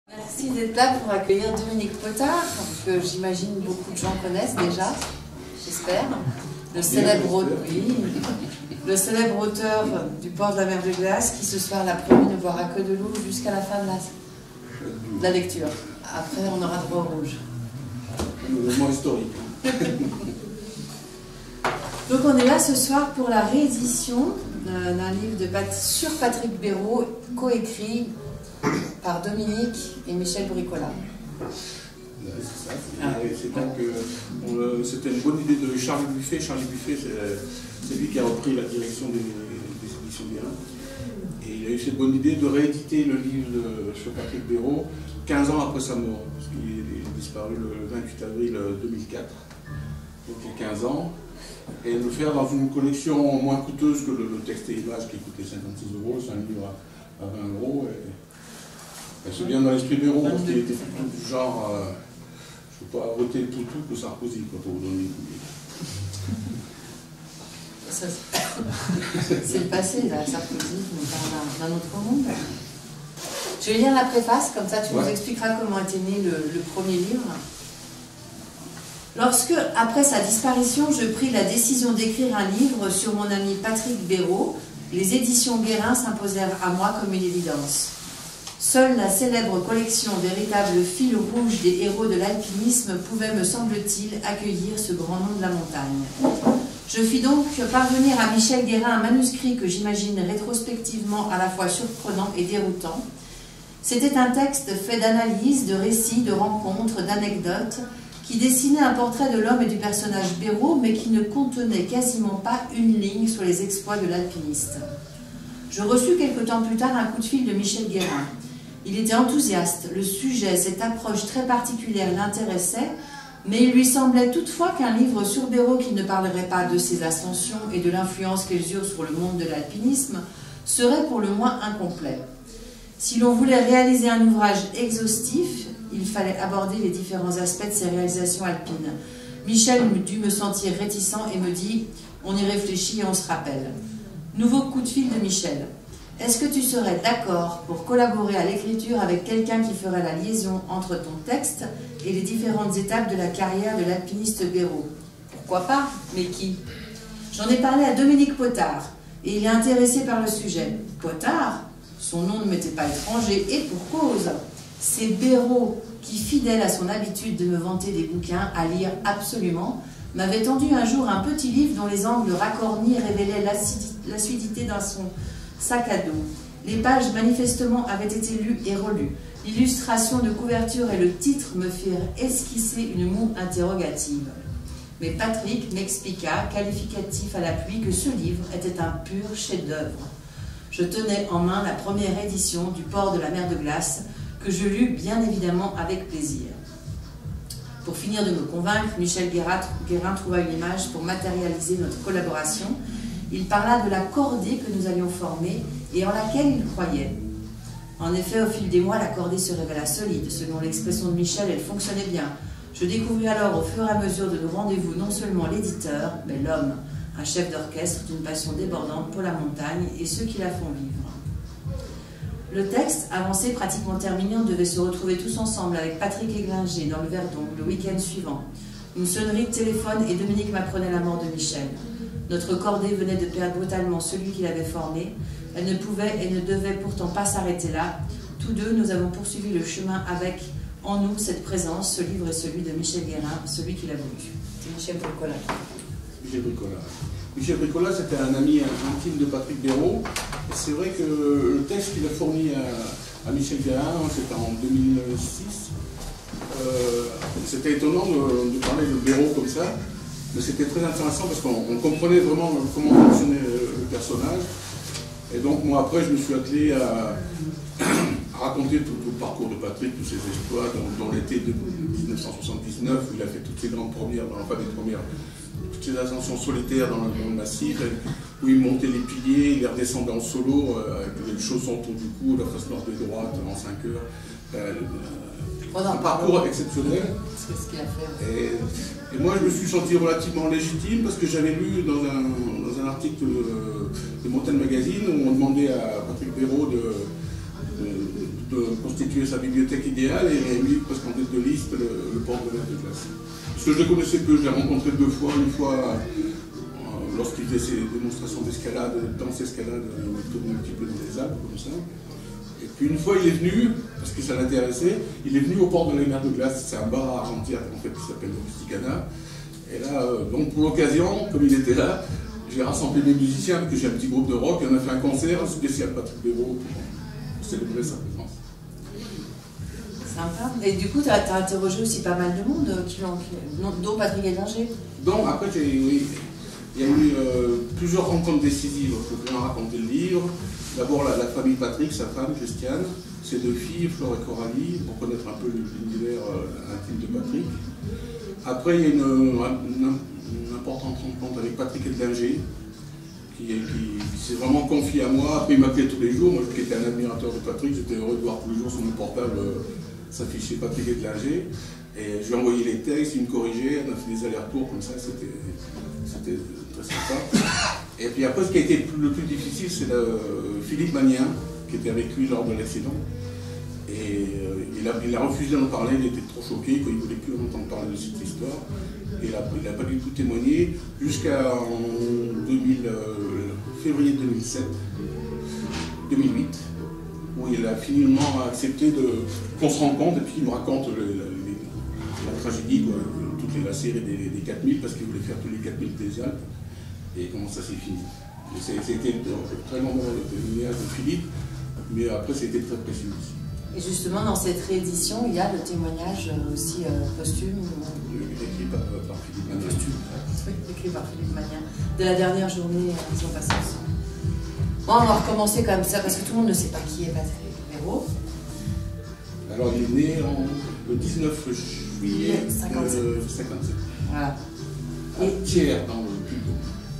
Merci d'être là pour accueillir Dominique Potard, que j'imagine beaucoup de gens connaissent déjà, j'espère. Le célèbre auteur du Port de la mer de glace qui ce soir l'a promis ne boira que de l'eau jusqu'à la fin de la lecture. Après, on aura droit au rouge. Un mouvement historique. Donc on est là ce soir pour la réédition d'un livre sur Patrick Béraud, coécrit par Dominique et Michel Bricola. C'était une bonne idée de Charlie Buffet. Charlie Buffet, c'est lui qui a repris la direction des éditions Guérin. Et il a eu cette bonne idée de rééditer le livre sur Patrick Béraud 15 ans après sa mort, parce qu'il est disparu le 28 avril 2004, donc il y a 15 ans. Et le faire dans une collection moins coûteuse que le texte et images qui coûtait 56 €, c'est un livre à 20 €. Et c'est bien dans l'esprit Béraud, parce qu'il était plutôt du genre, je ne peux pas voter tout que Sarkozy, pour vous donner une idée. C'est le passé, là, Sarkozy, on parle d'un autre monde. Je vais lire la préface, comme ça tu nous expliqueras comment était né le premier livre. Lorsque, après sa disparition, je pris la décision d'écrire un livre sur mon ami Patrick Béraud, les éditions Guérin s'imposèrent à moi comme une évidence. Seule la célèbre collection, véritable fil rouge des héros de l'alpinisme, pouvait, me semble-t-il, accueillir ce grand nom de la montagne. Je fis donc parvenir à Michel Guérin un manuscrit que j'imagine rétrospectivement à la fois surprenant et déroutant. C'était un texte fait d'analyses, de récits, de rencontres, d'anecdotes, qui dessinait un portrait de l'homme et du personnage Béraud, mais qui ne contenait quasiment pas une ligne sur les exploits de l'alpiniste. Je reçus quelque temps plus tard un coup de fil de Michel Guérin. Il était enthousiaste, le sujet, cette approche très particulière l'intéressait, mais il lui semblait toutefois qu'un livre sur Béraud qui ne parlerait pas de ses ascensions et de l'influence qu'elles eurent sur le monde de l'alpinisme serait pour le moins incomplet. Si l'on voulait réaliser un ouvrage exhaustif, il fallait aborder les différents aspects de ses réalisations alpines. Michel dut me sentir réticent et me dit « On y réfléchit et on se rappelle ». Nouveau coup de fil de Michel. « Est-ce que tu serais d'accord pour collaborer à l'écriture avec quelqu'un qui ferait la liaison entre ton texte et les différentes étapes de la carrière de l'alpiniste Béraud ?»« Pourquoi pas, mais qui ?» J'en ai parlé à Dominique Potard et il est intéressé par le sujet. Potard, son nom ne m'était pas étranger et pour cause. C'est Béraud qui, fidèle à son habitude de me vanter des bouquins à lire absolument, m'avait tendu un jour un petit livre dont les angles racornis révélaient l'acidité dans son sac à dos. Les pages manifestement avaient été lues et relues. L'illustration de couverture et le titre me firent esquisser une moue interrogative. Mais Patrick m'expliqua, qualificatif à l'appui, que ce livre était un pur chef-d'œuvre. Je tenais en main la première édition du Port de la mer de glace, que je lus bien évidemment avec plaisir. Pour finir de me convaincre, Michel Guérin trouva une image pour matérialiser notre collaboration. Il parla de la cordée que nous allions former et en laquelle il croyait. En effet, au fil des mois, la cordée se révéla solide. Selon l'expression de Michel, elle fonctionnait bien. Je découvris alors au fur et à mesure de nos rendez-vous non seulement l'éditeur, mais l'homme, un chef d'orchestre d'une passion débordante pour la montagne et ceux qui la font vivre. Le texte, avancé pratiquement terminé, on devait se retrouver tous ensemble avec Patrick Eglinger dans le Verdon le week-end suivant. Une sonnerie de téléphone et Dominique m'apprenait la mort de Michel. Notre cordée venait de perdre brutalement celui qui l'avait formée. Elle ne pouvait et ne devait pourtant pas s'arrêter là. Tous deux, nous avons poursuivi le chemin avec, en nous, cette présence. Ce livre est celui de Michel Guérin, celui qui l'a voulu. C'est Michel Bricola. Michel Bricola. Michel Bricola, c'était un ami intime de Patrick Béraud. C'est vrai que le texte qu'il a fourni à Michel Guérin, c'était en 2006. C'était étonnant de parler de Béraud comme ça, mais c'était très intéressant parce qu'on comprenait vraiment comment fonctionnait le personnage. Et donc moi après, je me suis attelé à raconter tout le parcours de Patrick, tous ses exploits, dans l'été de 1979, où il a fait toutes ses grandes premières, enfin des premières, toutes ses ascensions solitaires dans le massif, où il montait les piliers, il les redescendait en solo, avec les chaussons autour du cou, la face nord de droite en 5 heures. Un parcours exceptionnel. C'est ce qu'il a fait. Et moi, je me suis senti relativement légitime parce que j'avais lu dans un article de Mountain Magazine où on demandait à Patrick Béraud de constituer sa bibliothèque idéale et il a mis presque en tête de liste le port de mer de glace. Parce que je le connaissais peu, je l'ai rencontré deux fois, une fois lorsqu'il faisait ses démonstrations d'escalade, danse escalade, il tournait un petit peu dans les Alpes comme ça. Et puis une fois il est venu, parce que ça l'intéressait, il est venu au port de la mer de glace, c'est un bar à Argentière en fait qui s'appelle Rusticana. Et là, donc pour l'occasion, comme il était là, j'ai rassemblé mes musiciens, parce que j'ai un petit groupe de rock, et on a fait un concert spécial Patrick Béraud pour célébrer sa présence. Sympa. Et du coup, tu as interrogé aussi pas mal de monde, dont Patrick Hédinger. Donc après, oui, il y a eu plusieurs rencontres décisives pour bien raconter le livre. D'abord la famille Patrick, sa femme Christiane, ses deux filles, Flore et Coralie, pour connaître un peu l'univers intime de Patrick. Après, il y a une importante rencontre avec Patrick Hédinger, qui s'est vraiment confié à moi. Après, il m'appelait tous les jours. Moi, qui étais un admirateur de Patrick, j'étais heureux de voir tous les jours sur mon portable s'afficher Patrick Hédinger. Et je lui ai envoyé les textes, il me corrigeait, on a fait des allers-retours comme ça, c'était très sympa. Et puis après, ce qui a été le plus difficile, c'est Philippe Magnien, qui était avec lui lors de l'accident. Et il a refusé d'en parler, il était trop choqué, qu'il ne voulait plus entendre parler de cette histoire. Et il n'a pas du tout témoigné jusqu'à février 2008, où il a finalement accepté qu'on se rencontre et puis il me raconte la tragédie, quoi, toute la série des 4000, parce qu'il voulait faire tous les 4000 des Alpes, et comment ça s'est fini. C'était très long témoignage de Philippe, mais après c'était très précieux aussi. Et justement, dans cette réédition, il y a le témoignage aussi posthume. Écrit par Philippe Magnien. Oui, écrit par Philippe Magnien. De la dernière journée qu'ils ont passée ensemble. Bon, on va recommencer comme ça, parce que tout le monde ne sait pas qui est Patrick Béraud. Alors, il est né le 19 juillet 57. Voilà. Et Thiers, dans le Puy-de-Dôme.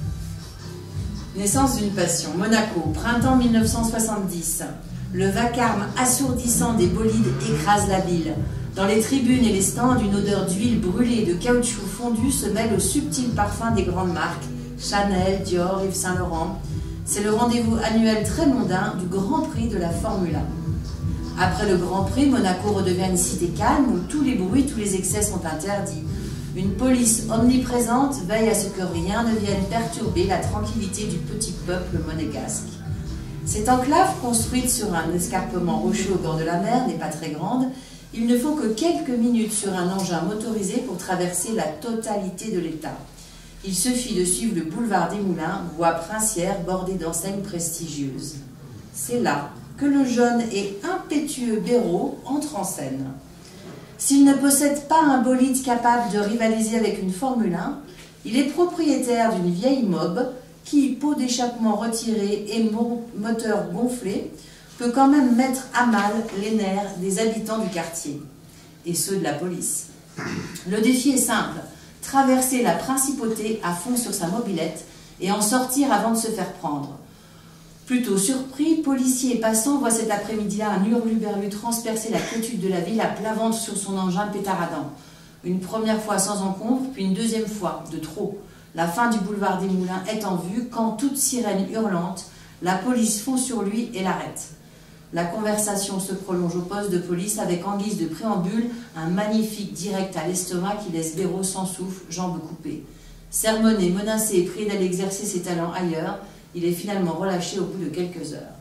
Naissance d'une passion. Monaco, printemps 1970. Le vacarme assourdissant des bolides écrase la ville. Dans les tribunes et les stands, une odeur d'huile brûlée et de caoutchouc fondu se mêle au subtil parfum des grandes marques, Chanel, Dior, Yves Saint Laurent. C'est le rendez-vous annuel très mondain du Grand Prix de la Formule 1. Après le Grand Prix, Monaco redevient une cité calme où tous les bruits, tous les excès sont interdits. Une police omniprésente veille à ce que rien ne vienne perturber la tranquillité du petit peuple monégasque. Cette enclave, construite sur un escarpement rocheux au bord de la mer, n'est pas très grande. Il ne faut que quelques minutes sur un engin motorisé pour traverser la totalité de l'État. Il suffit de suivre le boulevard des Moulins, voie princière bordée d'enseignes prestigieuses. C'est là que le jeune et impétueux Béraud entre en scène. S'il ne possède pas un bolide capable de rivaliser avec une Formule 1, il est propriétaire d'une vieille mob qui, pot d'échappement retiré et moteur gonflé, peut quand même mettre à mal les nerfs des habitants du quartier, et ceux de la police. Le défi est simple, traverser la principauté à fond sur sa mobilette et en sortir avant de se faire prendre. Plutôt surpris, policiers et passants voient cet après-midi-là un hurluberlu transpercer la quiétude de la ville à plat ventre sur son engin pétaradant. Une première fois sans encombre, puis une deuxième fois, de trop. La fin du boulevard des Moulins est en vue quand, toute sirène hurlante, la police fond sur lui et l'arrête. La conversation se prolonge au poste de police avec en guise de préambule un magnifique direct à l'estomac qui laisse Béraud sans souffle, jambes coupées. Sermonné, menacé et prié d'aller exercer ses talents ailleurs, il est finalement relâché au bout de quelques heures.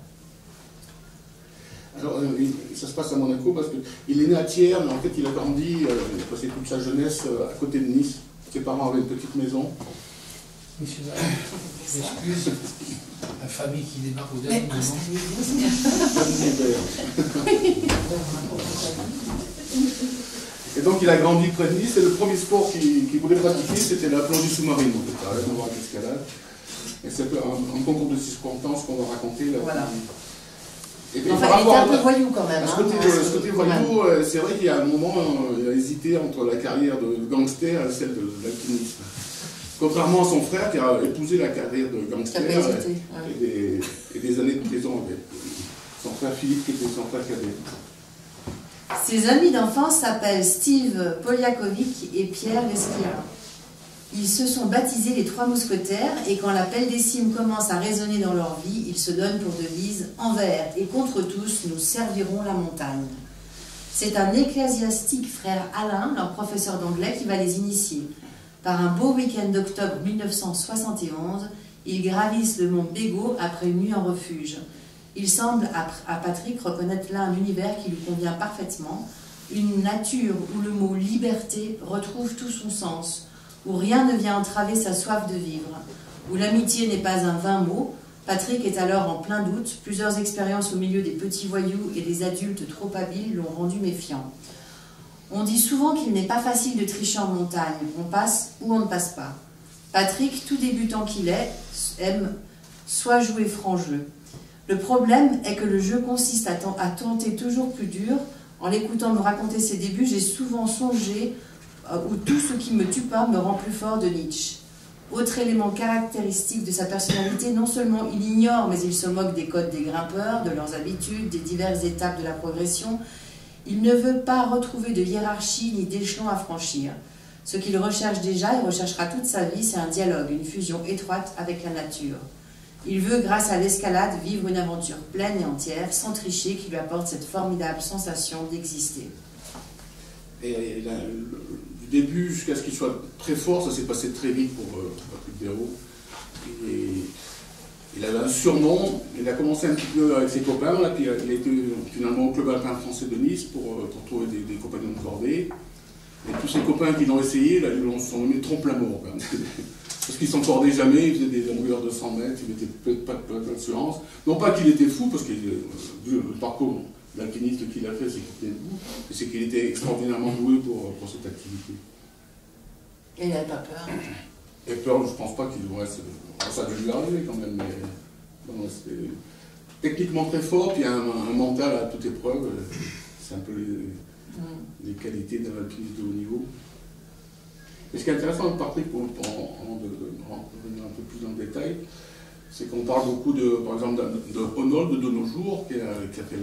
Alors, ça se passe à Monaco parce qu'il est né à Thiers, mais en fait il a grandi, il a passé toute sa jeunesse à côté de Nice. Ses parents avaient une petite maison. Monsieur excuse, la famille qui démarre au dernier moment. Et donc il a grandi près de Nice, et le premier sport qu'il voulait pratiquer, c'était la plongée sous-marine, en fait, avec l'escalade. Et c'est un concours de circonstances qu'on va raconter là. Voilà. Et puis, enfin, il était un peu voyou quand même. Ce côté voyou, c'est vrai qu'il y a un moment, il a hésité entre la carrière de gangster et celle de l'alpinisme. Contrairement à son frère qui a épousé la carrière de gangster et des années de prison avec son frère Philippe qui était son frère cadet. Ses amis d'enfance s'appellent Steve Poliakovic et Pierre Lesquia. Ils se sont baptisés les Trois Mousquetaires et quand la pelle des cimes commence à résonner dans leur vie, ils se donnent pour devise envers et contre tous, nous servirons la montagne. C'est un ecclésiastique, frère Alain, leur professeur d'anglais, qui va les initier. Par un beau week-end d'octobre 1971, ils gravissent le mont Bégaud après une nuit en refuge. Il semble à Patrick reconnaître là un univers qui lui convient parfaitement, une nature où le mot liberté retrouve tout son sens, où rien ne vient entraver sa soif de vivre, où l'amitié n'est pas un vain mot. Patrick est alors en plein doute, plusieurs expériences au milieu des petits voyous et des adultes trop habiles l'ont rendu méfiant. On dit souvent qu'il n'est pas facile de tricher en montagne, on passe ou on ne passe pas. Patrick, tout débutant qu'il est, aime soit jouer franc jeu. Le problème est que le jeu consiste à tenter toujours plus dur. En l'écoutant me raconter ses débuts, j'ai souvent songé où tout ce qui me tue pas me rend plus fort de Nietzsche. Autre élément caractéristique de sa personnalité, non seulement il ignore, mais il se moque des codes des grimpeurs, de leurs habitudes, des diverses étapes de la progression. Il ne veut pas retrouver de hiérarchie ni d'échelon à franchir. Ce qu'il recherche déjà et recherchera toute sa vie, c'est un dialogue, une fusion étroite avec la nature. Il veut, grâce à l'escalade, vivre une aventure pleine et entière, sans tricher, qui lui apporte cette formidable sensation d'exister. Et du début jusqu'à ce qu'il soit très fort, ça s'est passé très vite pour Patrick Béraud. Il avait un surnom, il a commencé un petit peu avec ses copains, là, puis il a été finalement au club alpin français de Nice pour trouver des compagnons de cordée. Et tous ses copains qui l'ont essayé, là, ils sont nommés trompe-la-mort. Parce qu'ils ne s'encordaient jamais, ils faisaient des longueurs de 100 mètres, ils n'étaient pas d'assurance. Non pas qu'il était fou, parce que le parcours d'alpiniste qu'il a fait, c'est qu'il était debout, mais c'est qu'il était extraordinairement doué pour cette activité. Et il n'avait pas peur. Et peur, je ne pense pas qu'il devrait... Ça a dû lui arriver quand même, mais non, c'était techniquement très fort, puis un mental à toute épreuve. C'est un peu les qualités d'un alpiniste de haut niveau. Et ce qui est intéressant avec Patrick, avant de revenir un peu plus dans le détail, c'est qu'on parle beaucoup, par exemple, de Honold de nos jours, qui a fait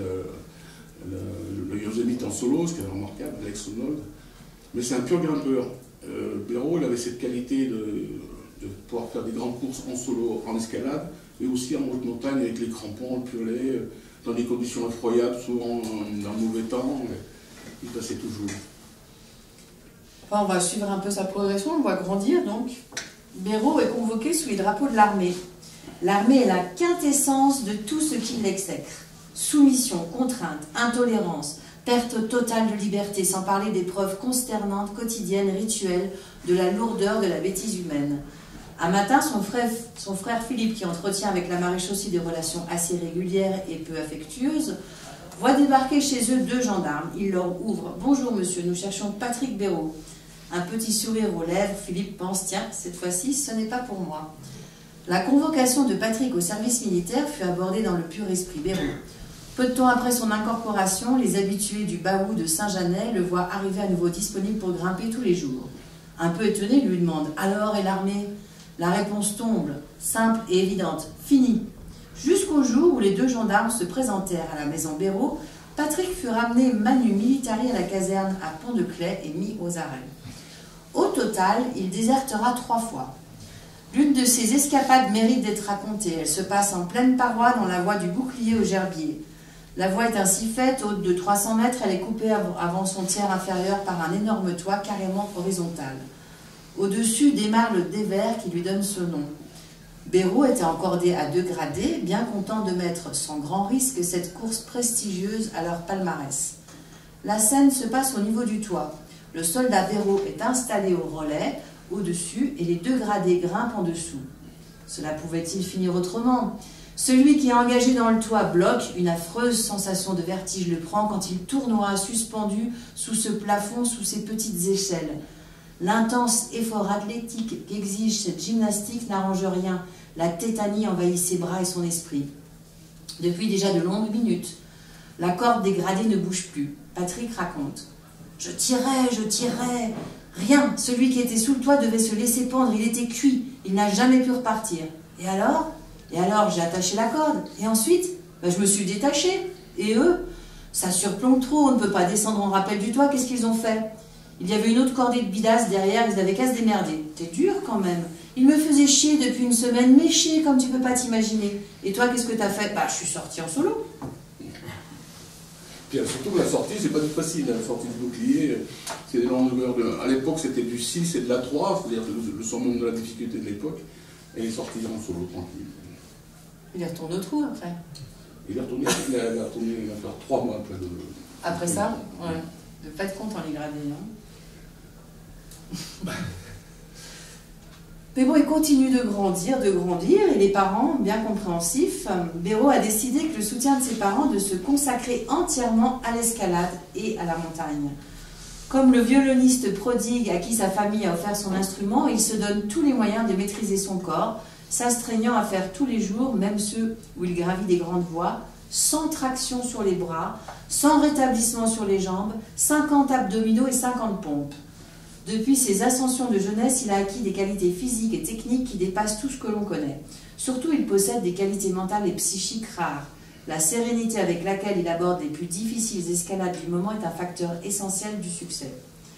le Yosemite en solo, ce qui est remarquable, Alex Honold. Mais c'est un pur grimpeur. Béraud, il avait cette qualité de pouvoir faire des grandes courses en solo, en escalade, mais aussi en haute montagne avec les crampons, le piolet, dans des conditions effroyables, souvent dans le mauvais temps. Il passait toujours. Enfin, on va suivre un peu sa progression, on va grandir donc. Béraud est convoqué sous les drapeaux de l'armée. L'armée est la quintessence de tout ce qui l'exècre. Soumission, contrainte, intolérance, perte totale de liberté, sans parler des preuves consternantes, quotidiennes, rituelles, de la lourdeur de la bêtise humaine. Un matin, son frère Philippe, qui entretient avec la maréchaussée des relations assez régulières et peu affectueuses, voit débarquer chez eux 2 gendarmes. Il leur ouvre. « Bonjour monsieur, nous cherchons Patrick Béraud. » Un petit sourire aux lèvres, Philippe pense « Tiens, cette fois-ci, ce n'est pas pour moi. » La convocation de Patrick au service militaire fut abordée dans le pur esprit Béraud. Peu de temps après son incorporation, les habitués du Baou de Saint-Janet le voient arriver à nouveau disponible pour grimper tous les jours. Un peu étonné, il lui demande « Alors, et l'armée ?» La réponse tombe, simple et évidente « Fini !» Jusqu'au jour où les 2 gendarmes se présentèrent à la maison Béraud, Patrick fut ramené manu militari à la caserne à Pont-de-Claix et mis aux arrêts. Au total, il désertera 3 fois. L'une de ces escapades mérite d'être racontée. Elle se passe en pleine paroi dans la voie du Bouclier au Gerbier. La voie est ainsi faite, haute de 300 mètres, elle est coupée avant son tiers inférieur par un énorme toit carrément horizontal. Au-dessus démarre le dévers qui lui donne ce nom. Béraud était encordé à 2 gradés, bien content de mettre sans grand risque cette course prestigieuse à leur palmarès. La scène se passe au niveau du toit. Le soldat Béraud est installé au relais, au-dessus, et les 2 gradés grimpent en dessous. Cela pouvait-il finir autrement? Celui qui est engagé dans le toit bloque, une affreuse sensation de vertige le prend quand il tournera suspendu sous ce plafond, sous ces petites échelles. L'intense effort athlétique qu'exige cette gymnastique n'arrange rien. La tétanie envahit ses bras et son esprit. Depuis déjà de longues minutes, la corde des gradés ne bouge plus. Patrick raconte. « Je tirais. Rien. Celui qui était sous le toit devait se laisser pendre. Il était cuit. Il n'a jamais pu repartir. Et alors, j'ai attaché la corde. Et ensuite, je me suis détaché. Et eux, ça surplombe trop. On ne peut pas descendre en rappel du toit. Qu'est-ce qu'ils ont fait ? Il y avait une autre cordée de bidasse derrière. Ils avaient qu'à se démerder. C'était dur quand même. Il me faisait chier depuis une semaine, mais chier comme tu peux pas t'imaginer. Et toi, qu'est-ce que t'as fait? Bah, je suis sortie en solo. Puis surtout que la sortie, c'est pas du facile, la sortie du bouclier, c'est des longueurs de... À l'époque, c'était du 6 et de la 3, c'est-à-dire le summum de la difficulté de l'époque, et il est sorti en solo, tranquille. Il est retourné au trou après. Il a fait 3 mois après de... Après ça, ouais. De pas être content, les gradés, hein. Mais bon, il continue de grandir, et les parents, bien compréhensifs, Béraud a décidé que le soutien de ses parents de se consacrer entièrement à l'escalade et à la montagne. Comme le violoniste prodigue à qui sa famille a offert son instrument, il se donne tous les moyens de maîtriser son corps, s'astreignant à faire tous les jours, même ceux où il gravit des grandes voies, sans traction sur les bras, sans rétablissement sur les jambes, 50 abdominaux et 50 pompes. Depuis ses ascensions de jeunesse, il a acquis des qualités physiques et techniques qui dépassent tout ce que l'on connaît. Surtout, il possède des qualités mentales et psychiques rares. La sérénité avec laquelle il aborde les plus difficiles escalades du moment est un facteur essentiel du succès.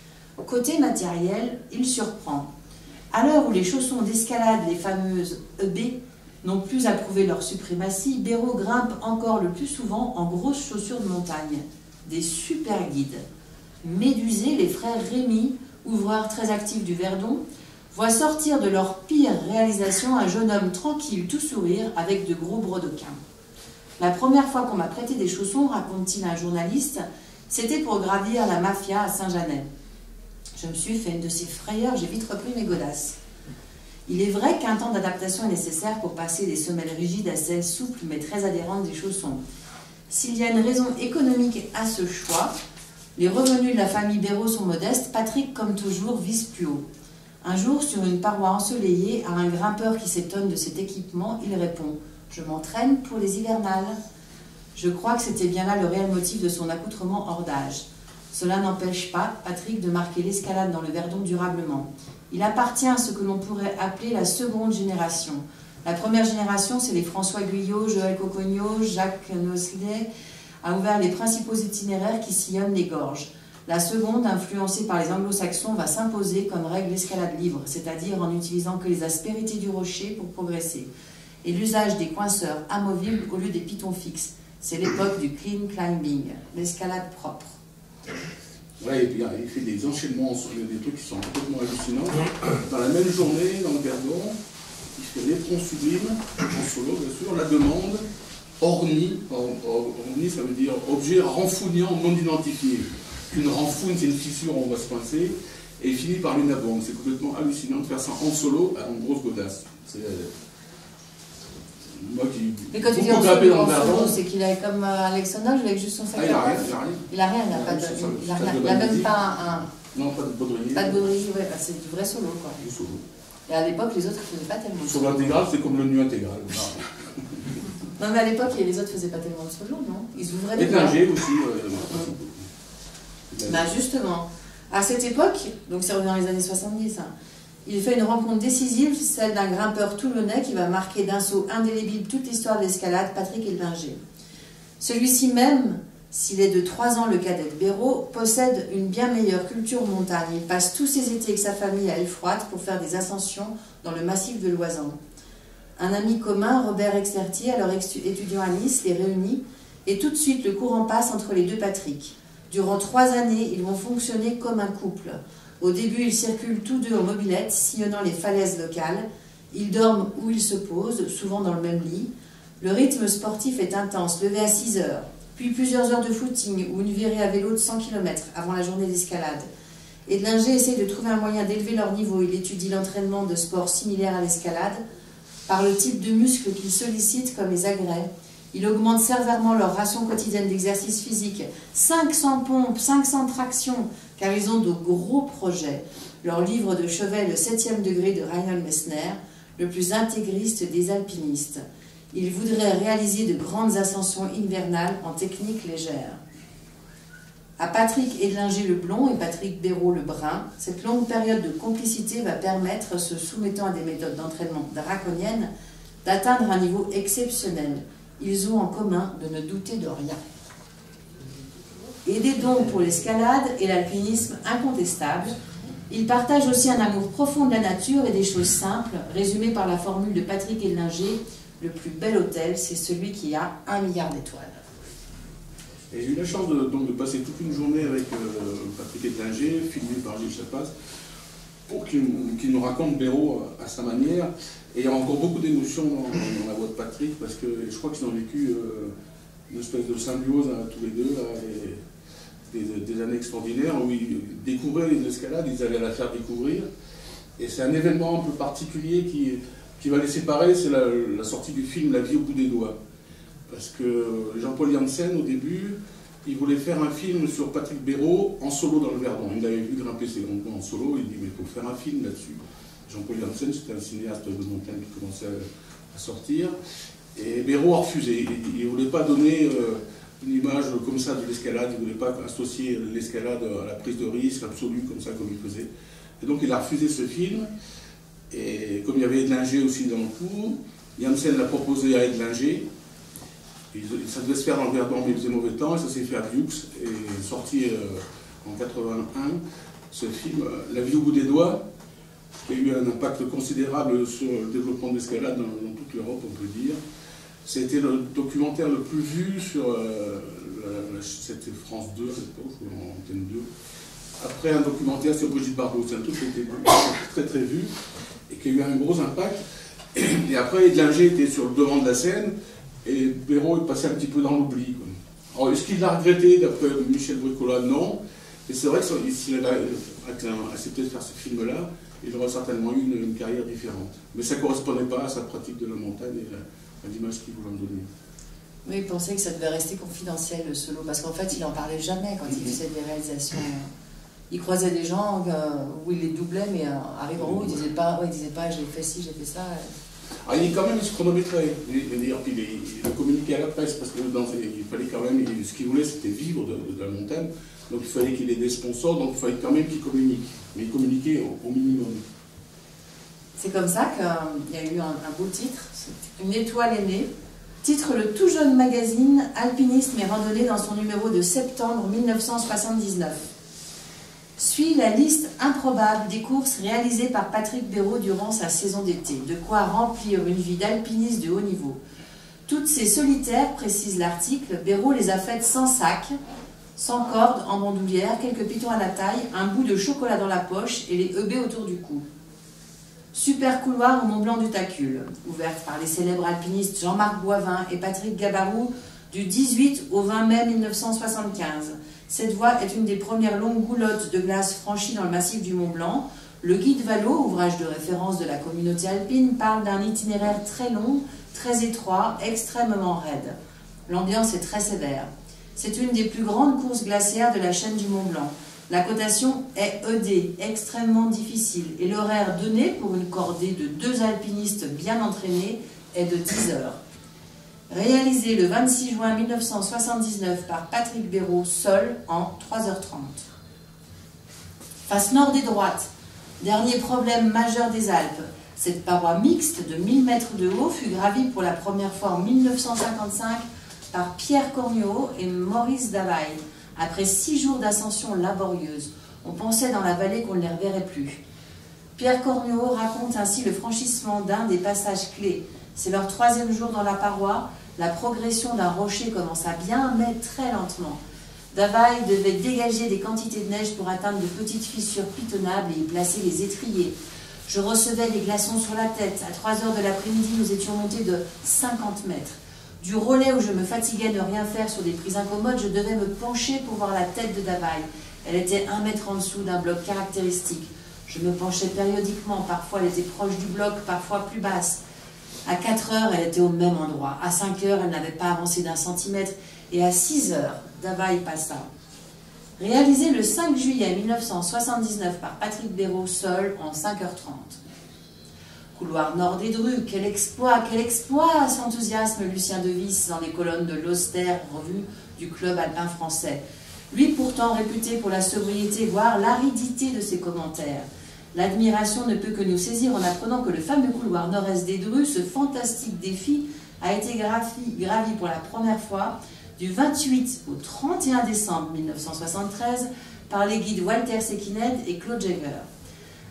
Côté matériel, il surprend. À l'heure où les chaussons d'escalade, les fameuses EB, n'ont plus à prouver leur suprématie, Béraud grimpe encore le plus souvent en grosses chaussures de montagne, des super guides. Médusés, les frères Rémy, ouvreurs très actifs du Verdon, voient sortir de leur pire réalisation un jeune homme tranquille, tout sourire, avec de gros brodequins. La première fois qu'on m'a prêté des chaussons, raconte-t-il à un journaliste, c'était pour gravir la Mafia à Saint-Janet. Je me suis fait une de ces frayeurs, j'ai vite repris mes godasses. Il est vrai qu'un temps d'adaptation est nécessaire pour passer des semelles rigides à celles souples mais très adhérentes des chaussons. S'il y a une raison économique à ce choix, les revenus de la famille Béraud sont modestes, Patrick, comme toujours, vise plus haut. Un jour, sur une paroi ensoleillée, à un grimpeur qui s'étonne de cet équipement, il répond « Je m'entraîne pour les hivernales ». Je crois que c'était bien là le réel motif de son accoutrement hors d'âge. Cela n'empêche pas Patrick de marquer l'escalade dans le Verdon durablement. Il appartient à ce que l'on pourrait appeler la seconde génération. La première génération, c'est les François Guyot, Joël Cocognot, Jacques Nosley, a ouvert les principaux itinéraires qui sillonnent les gorges. La seconde, influencée par les anglo-saxons, va s'imposer comme règle l'escalade libre, c'est-à-dire en n'utilisant que les aspérités du rocher pour progresser, et l'usage des coinceurs amovibles au lieu des pitons fixes. C'est l'époque du clean climbing, l'escalade propre. Ouais, et puis il fait des enchaînements, des trucs qui sont complètement hallucinants. Dans la même journée, dans le Verdon, il fait l'éperon sublime, en solo bien sûr, la demande, orni, orni ça veut dire objet renfougnant non identifié. Une renfougne, c'est une fissure où on va se pincer, et il finit par une abonde. C'est complètement hallucinant de faire ça en solo, en grosse godasse. C'est moi qui... Mais quand tu dis en solo, c'est qu'il a comme Alexandre, avec juste son sac il a rien. Il a rien, il n'a pas de... Il n'a même pas un... Non, pas de baudrier. Pas de baudrier, ouais, c'est du vrai solo, quoi. Du solo. Et à l'époque, les autres ne faisaient pas tellement de solo. solo. Sur l'intégrale, c'est comme le nu intégral. Non, mais à l'époque, les autres ne faisaient pas tellement de solo, non? Ils ouvraient des... Et Klinger aussi. Bah justement, à cette époque, donc c'est dans les années 70, hein, il fait une rencontre décisive, celle d'un grimpeur toulonnais qui va marquer d'un saut indélébile toute l'histoire de l'escalade, Patrick Edlinger. Celui-ci même, s'il est de 3 ans le cadet de Béraud, possède une bien meilleure culture montagne. Il passe tous ses étés avec sa famille à Elfroide pour faire des ascensions dans le massif de l'Oisan. Un ami commun, Robert Exertier, alors étudiant à Nice, les réunit et tout de suite le courant passe entre les deux Patrick. Durant 3 années, ils vont fonctionner comme un couple. Au début, ils circulent tous deux en mobilette, sillonnant les falaises locales. Ils dorment où ils se posent, souvent dans le même lit. Le rythme sportif est intense, levé à 6 heures, puis plusieurs heures de footing ou une virée à vélo de 100 km avant la journée d'escalade. Edlinger essaie de trouver un moyen d'élever leur niveau. Il étudie l'entraînement de sports similaires à l'escalade par le type de muscles qu'il sollicite comme les agrès. Il augmente sévèrement leur ration quotidienne d'exercice physique, 500 pompes, 500 tractions, car ils ont de gros projets. Leur livre de chevet, le 7e degré de Reinhold Messner, le plus intégriste des alpinistes. Ils voudraient réaliser de grandes ascensions hivernales en technique légère. À Patrick Edlinger le blond et Patrick Béraud le brun, cette longue période de complicité va permettre, se soumettant à des méthodes d'entraînement draconiennes, d'atteindre un niveau exceptionnel. Ils ont en commun de ne douter de rien. Et des dons pour l'escalade et l'alpinisme incontestables, Il partage aussi un amour profond de la nature et des choses simples, résumé par la formule de Patrick Edlinger, le plus bel hôtel, c'est celui qui a 1 milliard d'étoiles. Et j'ai eu la chance de passer toute une journée avec Patrick Edlinger, filmé par Gilles Chapas, pour qu'il nous raconte Béraud à sa manière. Et il y a encore beaucoup d'émotions dans la voix de Patrick, parce que je crois qu'ils ont vécu une espèce de symbiose tous les deux, là, des années extraordinaires, où ils découvraient l'escalade, ils allaient la faire découvrir. Et c'est un événement un peu particulier qui va les séparer, c'est la sortie du film La vie au bout des doigts. Parce que Jean-Paul Janssen, au début, il voulait faire un film sur Patrick Béraud en solo dans le Verdon. Il avait vu grimper ses grands points en solo, il dit mais il faut faire un film là-dessus. Jean-Paul Janssen, c'était un cinéaste de montagne qui commençait à sortir. Et Béraud a refusé. Il ne voulait pas donner une image comme ça de l'escalade, il ne voulait pas associer l'escalade à la prise de risque absolue, comme ça, comme il faisait. Et donc il a refusé ce film. Et comme il y avait Edlinger aussi dans le coup, Janssen l'a proposé à Edlinger. Ça devait se faire dans le Verdon, mais il faisait mauvais temps, et ça s'est fait à Vieux, et sorti en 81, ce film, La vie au bout des doigts, qui a eu un impact considérable sur le développement de l'escalade dans toute l'Europe, on peut dire. C'était le documentaire le plus vu sur c'était France 2 à l'époque, ou en Antenne 2. Après un documentaire sur Brigitte Bardot, c'est un truc qui a été très très vu, et qui a eu un gros impact. Et après, Edlinger était sur le devant de la scène, et Béraud est passé un petit peu dans l'oubli. Alors, est-ce qu'il l'a regretté, d'après Michel Bricola? Non. Et c'est vrai que s'il avait accepté de faire ce film-là, il aurait certainement eu une carrière différente. Mais ça ne correspondait pas à sa pratique de la montagne et à l'image qu'il voulait en donner. Oui, il pensait que ça devait rester confidentiel, le solo, parce qu'en fait, il n'en parlait jamais quand il faisait des réalisations. Il croisait des gens où il les doublait, mais arrive en haut, il disait pas j'ai fait ci, j'ai fait ça. Ah, il est quand même chronométré, d'ailleurs, puis il a communiqué à la presse, parce que il fallait quand même, ce qu'il voulait c'était vivre de la montagne, donc il fallait qu'il ait des sponsors, donc il fallait quand même qu'il communique, mais il communiquait au minimum. C'est comme ça qu'il y a eu un beau titre, Une étoile est née, titre le tout jeune magazine Alpinisme et randonnée dans son numéro de septembre 1979. Suit la liste improbable des courses réalisées par Patrick Béraud durant sa saison d'été. De quoi remplir une vie d'alpiniste de haut niveau. Toutes ces solitaires, précise l'article, Béraud les a faites sans sac, sans corde, en bandoulière, quelques pitons à la taille, un bout de chocolat dans la poche et les EB autour du cou. Super couloir au Mont Blanc du Tacul, ouverte par les célèbres alpinistes Jean-Marc Boivin et Patrick Gabarou du 18 au 20 mai 1975. Cette voie est une des premières longues goulottes de glace franchies dans le massif du Mont Blanc. Le guide Valo, ouvrage de référence de la communauté alpine, parle d'un itinéraire très long, très étroit, extrêmement raide. L'ambiance est très sévère. C'est une des plus grandes courses glaciaires de la chaîne du Mont Blanc. La cotation est ED, extrêmement difficile, et l'horaire donné pour une cordée de 2 alpinistes bien entraînés est de 10 heures. Réalisé le 26 juin 1979 par Patrick Béraud, seul, en 3h30. Face nord et droite, dernier problème majeur des Alpes. Cette paroi mixte de 1000 mètres de haut fut gravie pour la première fois en 1955 par Pierre Cornuau et Maurice Davaille. Après 6 jours d'ascension laborieuse, on pensait dans la vallée qu'on ne les reverrait plus. Pierre Cornuau raconte ainsi le franchissement d'un des passages clés. C'est leur 3e jour dans la paroi. La progression d'un rocher commença bien, mais très lentement. Davaille devait dégager des quantités de neige pour atteindre de petites fissures pitonnables et y placer les étriers. Je recevais les glaçons sur la tête. À 3 heures de l'après-midi, nous étions montés de 50 mètres. Du relais où je me fatiguais de rien faire sur des prises incommodes, je devais me pencher pour voir la tête de Davaille. Elle était 1 mètre en dessous d'un bloc caractéristique. Je me penchais périodiquement. Parfois, elle était proche du bloc, parfois plus basse. À 4 heures, elle était au même endroit. À 5 heures, elle n'avait pas avancé d'1 centimètre. Et à 6 heures, Davaille passa. Réalisé le 5 juillet 1979 par Patrick Béraud, seul, en 5h30. Couloir nord des Drues, quel exploit, s'enthousiasme Lucien Devis dans les colonnes de l'Austère, revue du club alpin français. Lui pourtant réputé pour la sobriété, voire l'aridité de ses commentaires. L'admiration ne peut que nous saisir en apprenant que le fameux couloir nord-est des Drues, ce fantastique défi, a été gravi pour la première fois du 28 au 31 décembre 1973 par les guides Walter Sekined et Claude Jäger.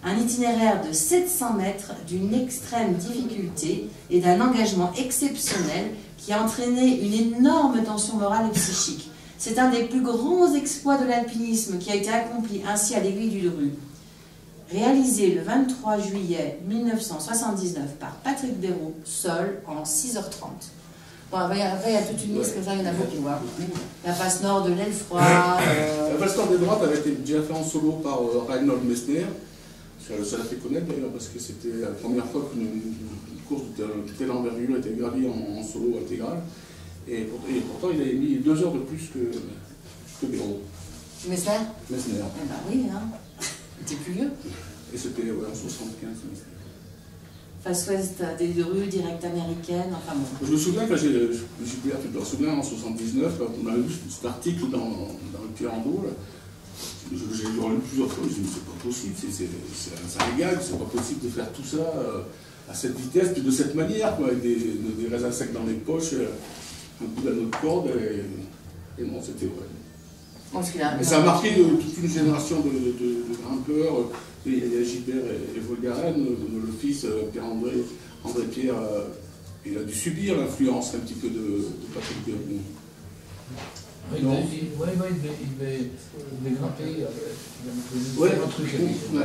Un itinéraire de 700 mètres d'une extrême difficulté et d'un engagement exceptionnel qui a entraîné une énorme tension morale et psychique. C'est un des plus grands exploits de l'alpinisme qui a été accompli ainsi à l'aiguille du Dru. Réalisé le 23 juillet 1979 par Patrick Béraud, seul, en 6h30. Bon, après, il y a toute une liste comme ça, il y en a beaucoup. Hein. La face nord de l'Elfroy. La face nord des droites avait été déjà fait en solo par Reinhold Messner. Ça l'a fait connaître d'ailleurs parce que c'était la première fois qu'une course de telle envergure était gravie en solo intégral. Et pourtant, il avait mis 2 heures de plus que Béraud. Messner. Messner. Eh ben oui, hein. Il était plus vieux. Et c'était en 75. Face ouest des Dru, direct américaine, enfin bon. Je me souviens quand j'ai découvert, tu te souviens, en 79, quand on a lu cet article dans le Pirando, j'ai lu plusieurs fois, je me suis dit, c'est pas possible, c'est un gag, c'est pas possible de faire tout ça à cette vitesse, puis de cette manière, quoi, avec des raisins secs dans les poches, un coup d'anneau de corde, et non, c'était vrai. Et ça a marqué toute une génération de grimpeurs. Il y a Gilbert et Volgaren, le fils Pierre-André Pierre, il a dû subir l'influence un petit peu de Patrick Béraud. Il devait grimper, il a un truc.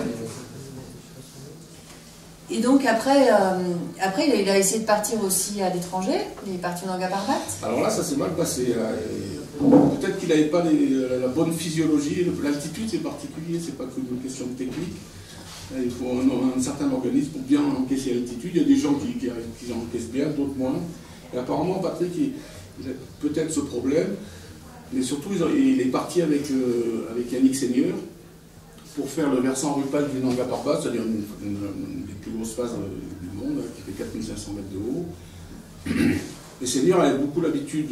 Et donc après il a essayé de partir aussi à l'étranger, il est parti en Nanga-Parbat. Alors là, ça s'est mal passé. Peut-être qu'il n'avait pas la bonne physiologie. L'altitude, c'est particulier, c'est pas qu'une question de technique. Il faut un certain organisme pour bien encaisser l'altitude. Il y a des gens qui encaissent bien, d'autres moins. Et apparemment, Patrick, il a peut-être ce problème, mais surtout, il est parti avec Yannick Seigneur pour faire le versant rupal du Nanga-Parbat, c'est-à-dire une des plus grosses phases du monde, qui fait 4500 mètres de haut. Et Seigneur avait beaucoup l'habitude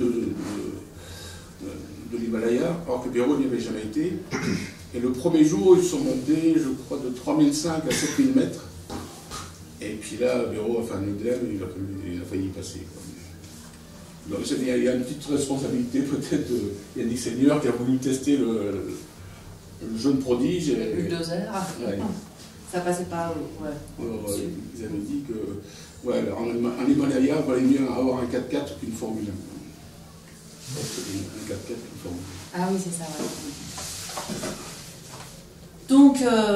de l'Himalaya, alors que Béraud n'y avait jamais été. Et le premier jour, ils sont montés, je crois, de 3005 à 7000 mètres. Et puis là, Béraud a fait un œdème, il a failli y passer. Donc il y a une petite responsabilité peut-être de Yannick Seigneur qui a voulu tester le jeune prodige. Le bulldozer. Ouais. Ça passait pas. Ouais. Ils avaient dit que en Himalaya, il valait mieux avoir un 4x4 qu'une Formule 1. Un 4x4 qu'une Formule 1. Ah oui, c'est ça, ouais. Donc,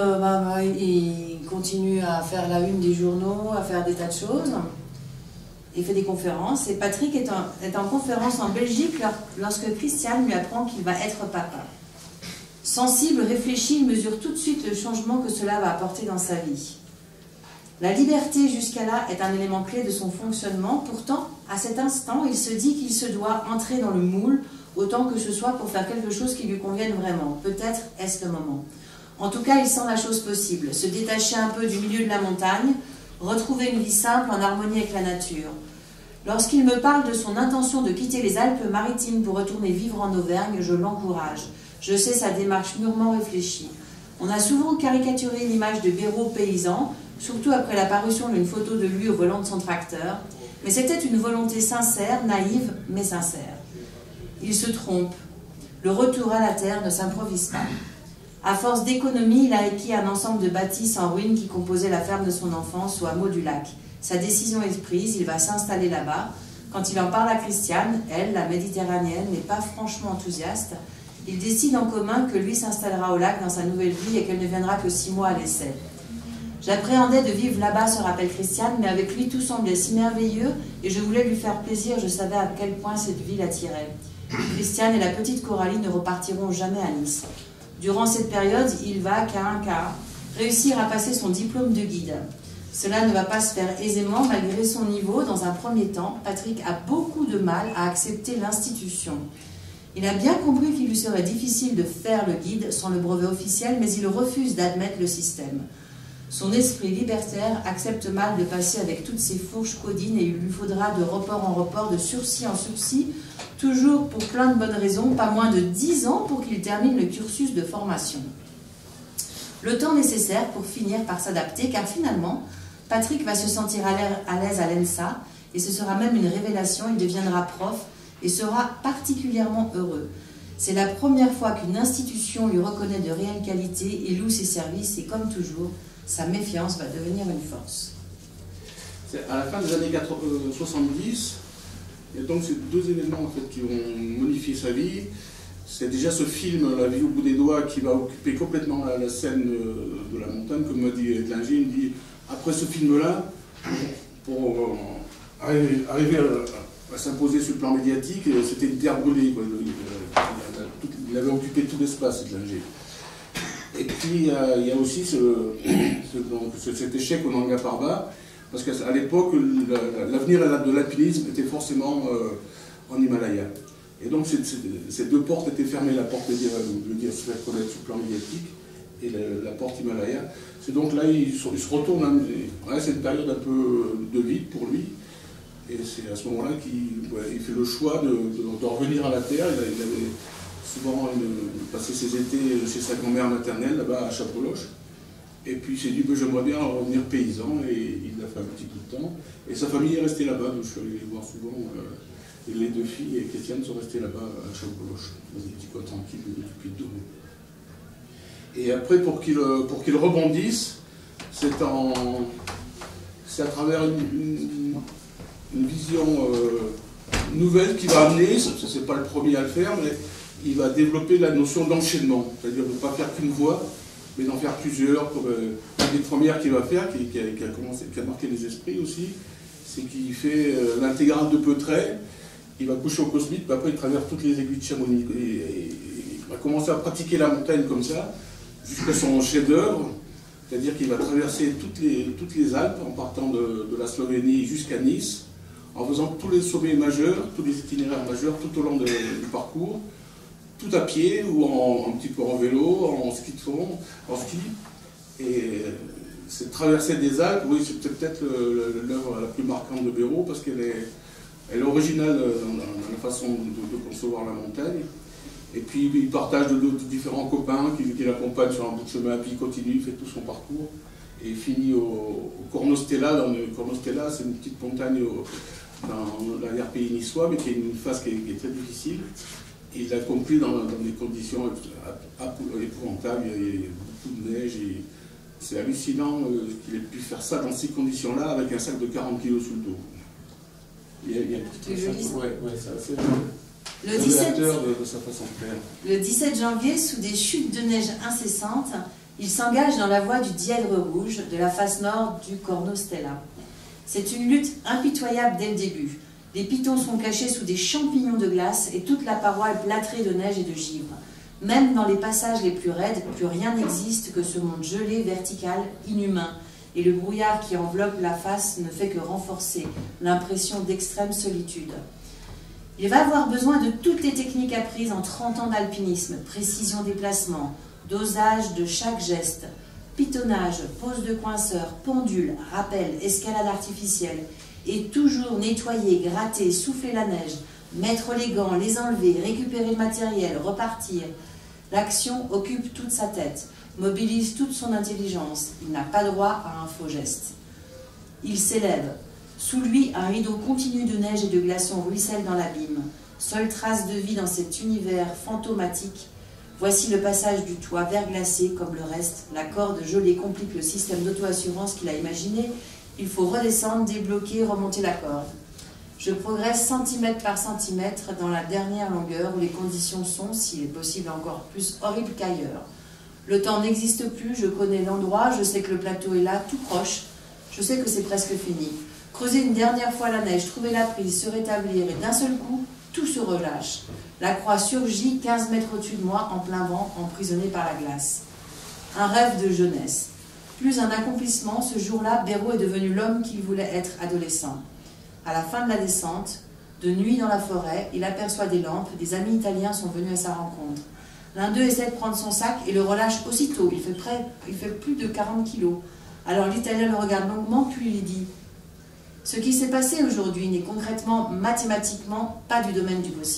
il continue à faire la une des journaux, à faire des tas de choses. Il fait des conférences. Et Patrick est en conférence en Belgique lorsque Christiane lui apprend qu'il va être papa. Sensible, réfléchi, il mesure tout de suite le changement que cela va apporter dans sa vie. La liberté jusqu'à là est un élément clé de son fonctionnement. Pourtant, à cet instant, il se dit qu'il se doit entrer dans le moule, autant que ce soit pour faire quelque chose qui lui convienne vraiment. Peut-être est-ce le moment. En tout cas, il sent la chose possible. Se détacher un peu du milieu de la montagne, retrouver une vie simple en harmonie avec la nature. Lorsqu'il me parle de son intention de quitter les Alpes-Maritimes pour retourner vivre en Auvergne, je l'encourage. Je sais sa démarche mûrement réfléchie. On a souvent caricaturé l'image de Béraud paysan, surtout après la parution d'une photo de lui au volant de son tracteur, mais c'était une volonté sincère, naïve, mais sincère. Il se trompe. Le retour à la terre ne s'improvise pas. À force d'économie, il a acquis un ensemble de bâtisses en ruine qui composaient la ferme de son enfance au hameau du lac. Sa décision est prise, il va s'installer là-bas. Quand il en parle à Christiane, elle, la méditerranéenne, n'est pas franchement enthousiaste. Ils décident en commun que lui s'installera au lac dans sa nouvelle vie et qu'elle ne viendra que 6 mois à l'essai. J'appréhendais de vivre là-bas, se rappelle Christiane, mais avec lui tout semblait si merveilleux et je voulais lui faire plaisir, je savais à quel point cette vie l'attirait. Christiane et la petite Coralie ne repartiront jamais à Nice. Durant cette période, il va, qu'à un cas, réussir à passer son diplôme de guide. Cela ne va pas se faire aisément malgré son niveau. Dans un premier temps, Patrick a beaucoup de mal à accepter l'institution. Il a bien compris qu'il lui serait difficile de faire le guide sans le brevet officiel, mais il refuse d'admettre le système. Son esprit libertaire accepte mal de passer avec toutes ces fourches codines et il lui faudra de report en report, de sursis en sursis, toujours pour plein de bonnes raisons, pas moins de 10 ans pour qu'il termine le cursus de formation. Le temps nécessaire pour finir par s'adapter, car finalement, Patrick va se sentir à l'aise à l'ENSA, et ce sera même une révélation, il deviendra prof et sera particulièrement heureux. C'est la première fois qu'une institution lui reconnaît de réelles qualités et loue ses services, et comme toujours, Sa méfiance va devenir une force. À la fin des années 70, il y a donc ces deux événements en fait, qui vont modifier sa vie. C'est déjà ce film, La vie au bout des doigts, qui va occuper complètement la scène de la montagne, comme m'a dit Edlinger. Il me dit, après ce film-là, pour arriver à s'imposer sur le plan médiatique, c'était une terre brûlée, quoi. Il avait occupé tout l'espace, Edlinger. Et puis il y a aussi cet échec au Nanga Parbat, parce qu'à l'époque, l'avenir de l'alpinisme était forcément en Himalaya. Et donc ces deux portes étaient fermées, la porte de se faire connaître sur le plan médiatique et la porte Himalaya. C'est donc là, il se retourne, ouais, c'est une période un peu de vide pour lui. Et c'est à ce moment-là qu'il fait le choix de revenir à la terre. Il avait souvent passé ses étés chez sa grand-mère maternelle, là-bas à Chapoloche. Et puis il s'est dit, j'aimerais bien revenir paysan, et il l'a fait un petit bout de temps. Et sa famille est restée là-bas, donc je suis allé les voir souvent. Et les deux filles et Christiane sont restées là-bas à Chapoloche, dans des petits coins tranquilles depuis 2 mois. Et après, pour qu'il rebondisse, c'est à travers une vision nouvelle qu'il va amener. Ce n'est pas le premier à le faire, mais il va développer la notion d'enchaînement, c'est-à-dire ne pas faire qu'une voie, mais d'en faire plusieurs. Une des premières qu'il va faire, qui a marqué les esprits aussi, c'est qu'il fait l'intégrale de Peutret. Il va coucher au Cosmique, puis après il traverse toutes les aiguilles de Chamonix. Et il va commencer à pratiquer la montagne comme ça, jusqu'à son chef-d'œuvre, c'est-à-dire qu'il va traverser toutes les Alpes, en partant de la Slovénie jusqu'à Nice, en faisant tous les sommets majeurs, tous les itinéraires majeurs, tout au long du parcours, tout à pied, ou un petit peu en vélo, en ski de fond, en ski. Et cette traversée des Alpes, oui, c'est peut-être l'œuvre la plus marquante de Béraud, parce qu'elle est originale dans la façon de concevoir la montagne. Et puis il partage de différents copains qui l'accompagnent sur un bout de chemin, puis il continue, il fait tout son parcours. Et il finit au Cornostella. Cornostella, c'est une petite montagne dans l'arrière-pays niçois, mais qui a une face qui est très difficile. Et il l'accomplit dans des conditions épouvantables. Il y a beaucoup de neige. C'est hallucinant qu'il ait pu faire ça dans ces conditions-là, avec un sac de 40 kg sous le dos. Il y a un petit sac, ouais, c'est assez révélateur de sa façon de faire. Le 17 janvier, sous des chutes de neige incessantes, il s'engage dans la voie du Dièdre Rouge, de la face nord du Cornostella. C'est une lutte impitoyable dès le début. Les pitons sont cachés sous des champignons de glace et toute la paroi est plâtrée de neige et de givre. Même dans les passages les plus raides, plus rien n'existe que ce monde gelé, vertical, inhumain. Et le brouillard qui enveloppe la face ne fait que renforcer l'impression d'extrême solitude. Il va avoir besoin de toutes les techniques apprises en 30 ans d'alpinisme, précision des placements, dosage de chaque geste, pitonnage, pose de coinceur, pendule, rappel, escalade artificielle, et toujours nettoyer, gratter, souffler la neige, mettre les gants, les enlever, récupérer le matériel, repartir. L'action occupe toute sa tête, mobilise toute son intelligence. Il n'a pas droit à un faux geste. Il s'élève. Sous lui, un rideau continu de neige et de glaçons ruisselle dans l'abîme. Seule trace de vie dans cet univers fantomatique. Voici le passage du toit verglacé comme le reste. La corde gelée complique le système d'auto-assurance qu'il a imaginé. Il faut redescendre, débloquer, remonter la corde. Je progresse centimètre par centimètre dans la dernière longueur où les conditions sont, s'il est possible, encore plus horribles qu'ailleurs. Le temps n'existe plus, je connais l'endroit, je sais que le plateau est là, tout proche. Je sais que c'est presque fini. Creuser une dernière fois la neige, trouver la prise, se rétablir, et d'un seul coup, tout se relâche. La croix surgit 15 mètres au-dessus de moi, en plein vent, emprisonné par la glace. Un rêve de jeunesse. Plus un accomplissement, ce jour-là, Béraud est devenu l'homme qu'il voulait être adolescent. À la fin de la descente, de nuit dans la forêt, il aperçoit des lampes, des amis italiens sont venus à sa rencontre. L'un d'eux essaie de prendre son sac et le relâche aussitôt, il fait plus de 40 kilos. Alors l'Italien le regarde longuement, puis lui dit « Ce qui s'est passé aujourd'hui n'est concrètement, mathématiquement, pas du domaine du possible. »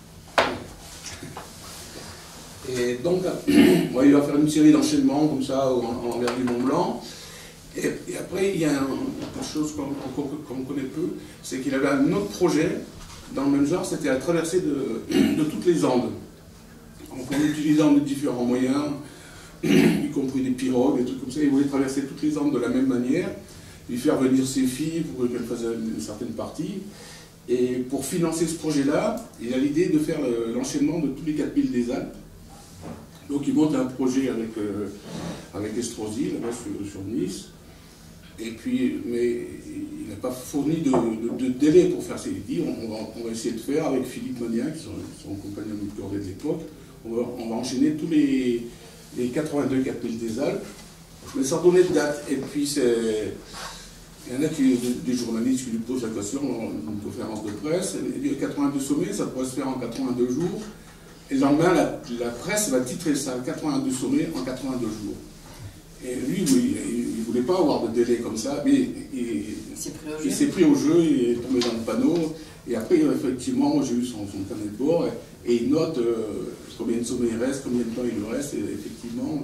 Et donc, il va faire une série d'enchaînements comme ça en l'envers du Mont Blanc. Et après, il y a une chose qu'on connaît peu, c'est qu'il avait un autre projet dans le même genre, c'était la traversée de toutes les Andes. En utilisant de différents moyens, y compris des pirogues, des trucs comme ça. Il voulait traverser toutes les Andes de la même manière, lui faire venir ses filles pour qu'elles fassent une certaine partie. Et pour financer ce projet-là, il a l'idée de faire l'enchaînement de tous les 4000 des Alpes. Donc il monte un projet avec Estrosi, là-bas sur Nice. Et puis, mais il n'a pas fourni de délai pour faire ça. Il dit on va essayer de faire avec Philippe Magnin, qui sont son compagnon de cordée de l'époque. On va enchaîner tous les 82 4000 des Alpes. Mais sans donner de date. Et puis il y en a des journalistes qui lui posent la question dans une conférence de presse. Il y a 82 sommets, ça pourrait se faire en 82 jours. Et le lendemain, la presse va titrer ça, 82 sommets en 82 jours. Et lui, il ne voulait pas avoir de délai comme ça, mais il s'est pris au jeu, il est tombé dans le panneau. Et après, effectivement, moi j'ai eu son carnet de bord, et il note combien de sommets il reste, combien de temps il lui reste, et effectivement,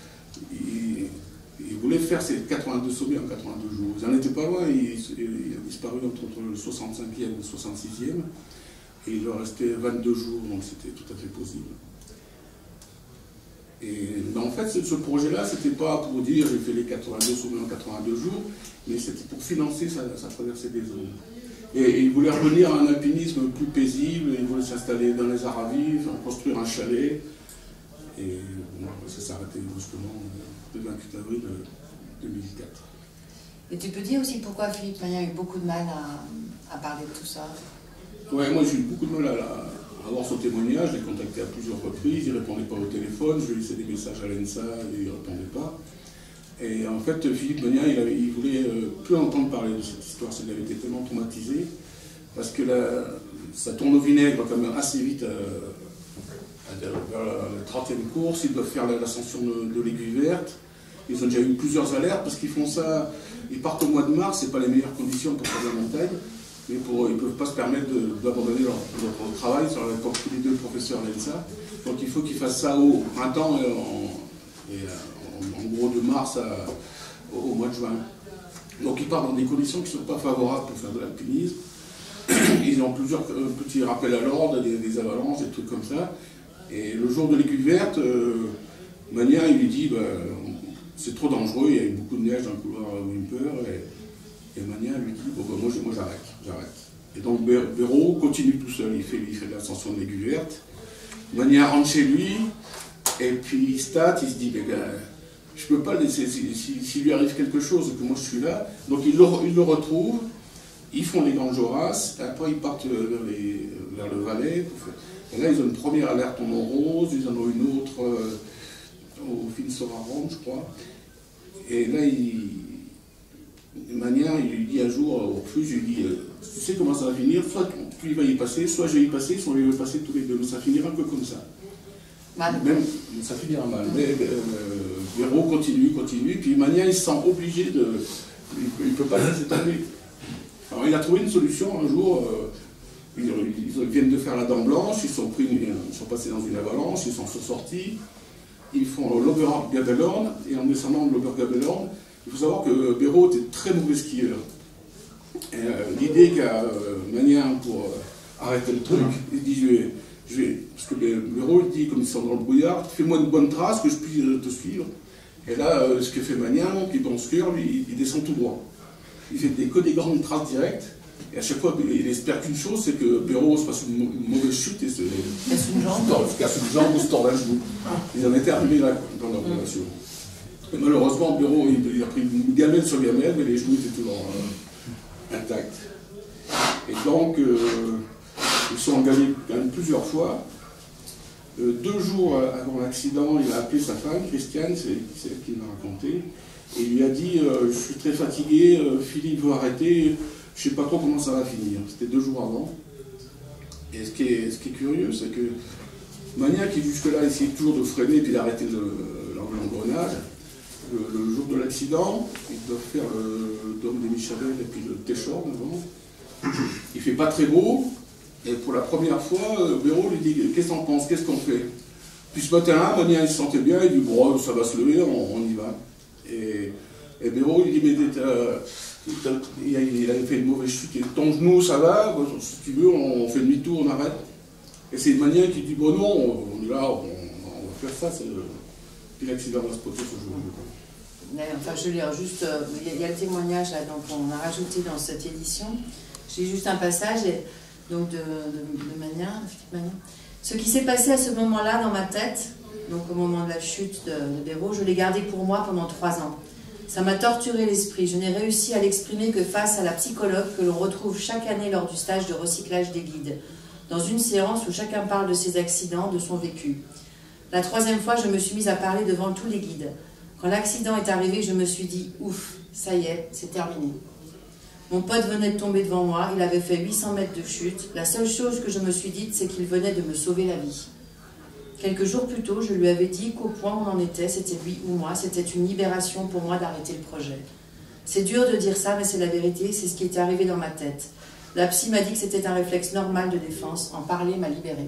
il voulait faire ces 82 sommets en 82 jours. Il n'en était pas loin, il a disparu entre le 65e et le 66e, et il leur restait 22 jours, donc c'était tout à fait possible. Mais en fait, ce projet-là, c'était pas pour dire j'ai fait les 82 sommets en 82 jours, mais c'était pour financer sa traversée des zones. Et il voulait revenir à un alpinisme plus paisible, il voulait s'installer dans les Aravis, construire un chalet. Et bon, ça s'est arrêté brusquement le 28 avril 2004. Et tu peux dire aussi pourquoi Philippe Magnin a eu beaucoup de mal à parler de tout ça? Ouais, moi j'ai eu beaucoup de mal à avoir son témoignage, je l'ai contacté à plusieurs reprises, il ne répondait pas au téléphone, je lui ai laissé des messages à l'ENSA et il ne répondait pas. Et en fait, Philippe Magnin, il voulait plus entendre parler de cette histoire, il avait été tellement traumatisé, parce que ça tourne au vinaigre quand même assez vite vers la 30e course, ils doivent faire l'ascension de l'Aiguille Verte. Ils ont déjà eu plusieurs alertes parce qu'ils font ça, ils partent au mois de mars, c'est pas les meilleures conditions pour faire la montagne, mais ils ne peuvent pas se permettre d'abandonner leur travail, comme tous les deux professeurs l'ENSA. Donc il faut qu'ils fassent ça au printemps en gros de mars au mois de juin. Donc ils partent dans des conditions qui ne sont pas favorables pour faire de l'alpinisme. Ils ont plusieurs petits rappels à l'ordre, des avalanches, des trucs comme ça. Et le jour de l'Aiguille Verte, Magnin il lui dit c'est trop dangereux, il y a eu beaucoup de neige dans le couloir Wimper. Et Magnin lui dit bon, moi j'arrête. Et donc Béraud continue tout seul, il fait l'ascension de l'Aiguille Verte. Magnin rentre chez lui, et puis il state, il se dit je ne peux pas le laisser, s'il lui arrive quelque chose, que moi je suis là. Donc il le retrouve, ils font les Grands Jorasses, et après ils partent vers le Valais. Et là ils ont une première alerte en Montrose, ils en ont une autre au Finsorarum, je crois. Et là Magnin, il lui dit un jour au refuge, il lui dit tu sais comment ça va finir, soit tu vas y passer, soit je vais y passer, soit on va y passer tous les deux. Ça finira un peu comme ça. Même, ça finira mal. Mais Béraud continue, puis Magnin il se sent obligé il ne peut pas laisser tomber. Alors il a trouvé une solution un jour, ils viennent de faire la Dent Blanche, ils sont passés dans une avalanche, ils sont sortis, ils font l'Obergabellhorn, et en descendant de l'Obergabellhorn, il faut savoir que Béraud était très mauvais skieur. L'idée qu'a Magnin pour arrêter le truc, il dit parce que Béraud il dit, comme ils sont dans le brouillard, fais-moi une bonne trace que je puisse te suivre. Et là, ce que fait Magnin, qui est bon skieur, lui, il descend tout droit. Il fait que des grandes traces directes, et à chaque fois, il espère qu'une chose, c'est que Béraud se fasse une mauvaise chute et se casse une jambe ou se tord un genou. Ils en étaient arrivés là dans leur relation. Et malheureusement, Béraud, il a pris une gamelle sur gamelle, mais les genoux étaient toujours intacts. Et donc, ils sont engagés quand même plusieurs fois. 2 jours avant l'accident, il a appelé sa femme, Christiane, c'est elle qui m'a raconté, et il lui a dit je suis très fatigué, Philippe veut arrêter, je ne sais pas trop comment ça va finir. C'était 2 jours avant. Et ce qui est curieux, c'est que Magnin, qui jusque-là essayait toujours de freiner et puis d'arrêter l'engrenage, le jour de l'accident, ils doivent faire le Dôme des Michavel et puis le Téchorn avant. Il ne fait pas très beau. Et pour la première fois, Béraud lui dit qu'est-ce qu'on pense, qu'est-ce qu'on fait? Puis ce matin-là, Magnin il se sentait bien, il dit bon, ça va se lever, on y va. Et Béraud lui dit mais il avait fait une mauvaise chute, et ton genou ça va, si tu veux, on fait demi-tour, on arrête. Et c'est Magnin qui dit bon non, on est là, on va faire ça. puis l'accident va se produire ce jour. Enfin, je lis juste, il y a le témoignage là, donc on a rajouté dans cette édition. J'ai juste un passage, donc de Mania. Ce qui s'est passé à ce moment-là dans ma tête, donc au moment de la chute de Béraud, je l'ai gardé pour moi pendant 3 ans. Ça m'a torturé l'esprit. Je n'ai réussi à l'exprimer que face à la psychologue que l'on retrouve chaque année lors du stage de recyclage des guides, dans une séance où chacun parle de ses accidents, de son vécu. La 3e fois, je me suis mise à parler devant tous les guides. Quand l'accident est arrivé, je me suis dit « Ouf, ça y est, c'est terminé ». Mon pote venait de tomber devant moi, il avait fait 800 mètres de chute. La seule chose que je me suis dite, c'est qu'il venait de me sauver la vie. Quelques jours plus tôt, je lui avais dit qu'au point où on en était, c'était lui ou moi, c'était une libération pour moi d'arrêter le projet. C'est dur de dire ça, mais c'est la vérité, c'est ce qui était arrivé dans ma tête. La psy m'a dit que c'était un réflexe normal de défense, en parler m'a libérée.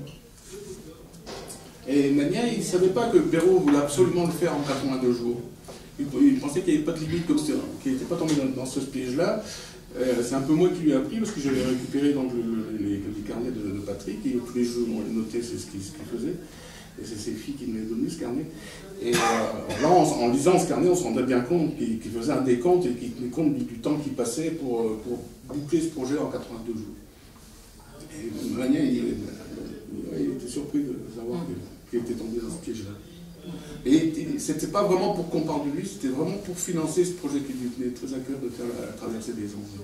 Et Mania, il ne savait pas que Béraud voulait absolument le faire en 82 jours. Il pensait qu'il n'y avait pas de limite comme ça, qu'il n'était pas tombé dans ce piège-là. C'est un peu moi qui lui ai appris, parce que j'avais récupéré donc, les carnets de Patrick, et tous les jours on les notait, c'est ce qu'il faisait. Et c'est ses filles qui nous avaient donné ce carnet. Et là, en lisant ce carnet, on se rendait bien compte qu'il faisait un décompte et qu'il tenait compte du temps qu'il passait pour boucler ce projet en 82 jours. Et Mania, il était surpris de savoir qu'il était tombé dans ce piège-là. Et c'était pas vraiment pour qu'on parle de lui, c'était vraiment pour financer ce projet qui lui tenait très à cœur de faire la traversée des Andes.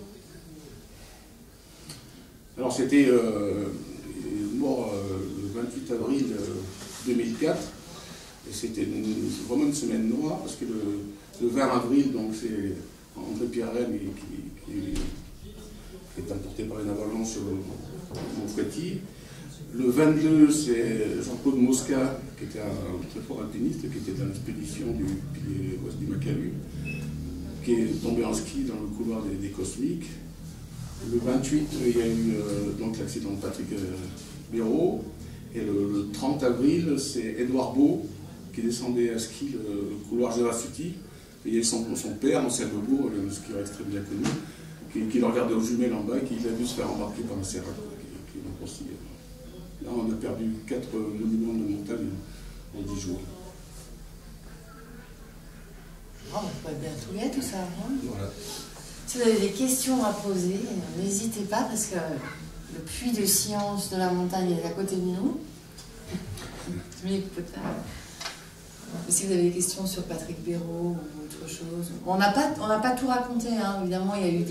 Alors c'était mort le 28 avril 2004, et c'était vraiment une semaine noire, parce que le 20 avril, donc c'est André Pierren qui est importé par une avalanche sur Montfréty. Le 22, c'est Jean-Claude Mosca, qui était un très fort alpiniste, qui était dans l'expédition du pilier ouest du Macalou, qui est tombé en ski dans le couloir des Cosmiques. Le 28, il y a eu donc l'accident de Patrick Béraud. Et le 30 avril, c'est Édouard Beau, qui descendait à ski le couloir Gérasuti. Il y a son père, ancien Beau, le skieur extrêmement bien connu, qui le regardait aux jumelles en bas et qui l'a vu se faire embarquer par un serre. Là, on a perdu 4 monuments de montagne en 10 jours. Oh, on peut bien tout lire, tout ça. Hein, voilà. Si vous avez des questions à poser, n'hésitez pas, parce que le puits de science de la montagne est à côté de nous. Si vous avez des questions sur Patrick Béraud ou autre chose. On n'a pas tout raconté, hein. Évidemment, il y a eu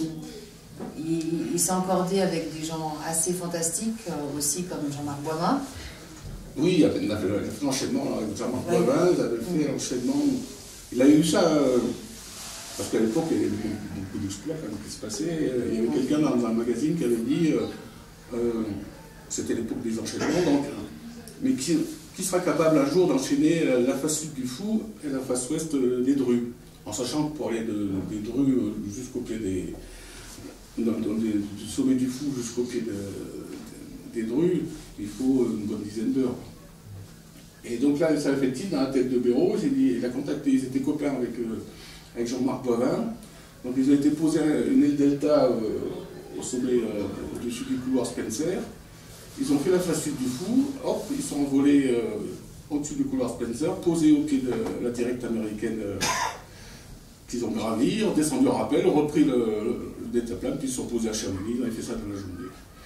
il s'est encordé avec des gens assez fantastiques, aussi comme Jean-Marc Boivin. Oui, il a fait l'enchaînement avec Jean-Marc Boivin, il avait fait l'enchaînement. Il a eu ça, parce qu'à l'époque, il y avait beaucoup d'exploits qui se passaient. Il y avait quelqu'un dans un magazine qui avait dit, c'était l'époque des enchaînements, donc, mais qui sera capable un jour d'enchaîner la face sud du Fou et la face ouest des Drus, en sachant que pour aller des Drus jusqu'au pied du sommet du Fou jusqu'au pied des Drus, il faut une bonne dizaine d'heures. Et donc là, ça a fait titre dans la tête de Béraud. Il a contacté, ils étaient copains avec Jean-Marc Boivin. Donc ils ont été posés une aile delta au sommet au-dessus du couloir Spencer. Ils ont fait la face sud du Fou, hop, ils sont envolés au-dessus du couloir Spencer, posés au pied de la directe américaine qu'ils ont gravi, ont descendu en rappel, ont repris le deltaplane, puis ils se sont posés à Chamonix, ils ont fait ça dans la journée.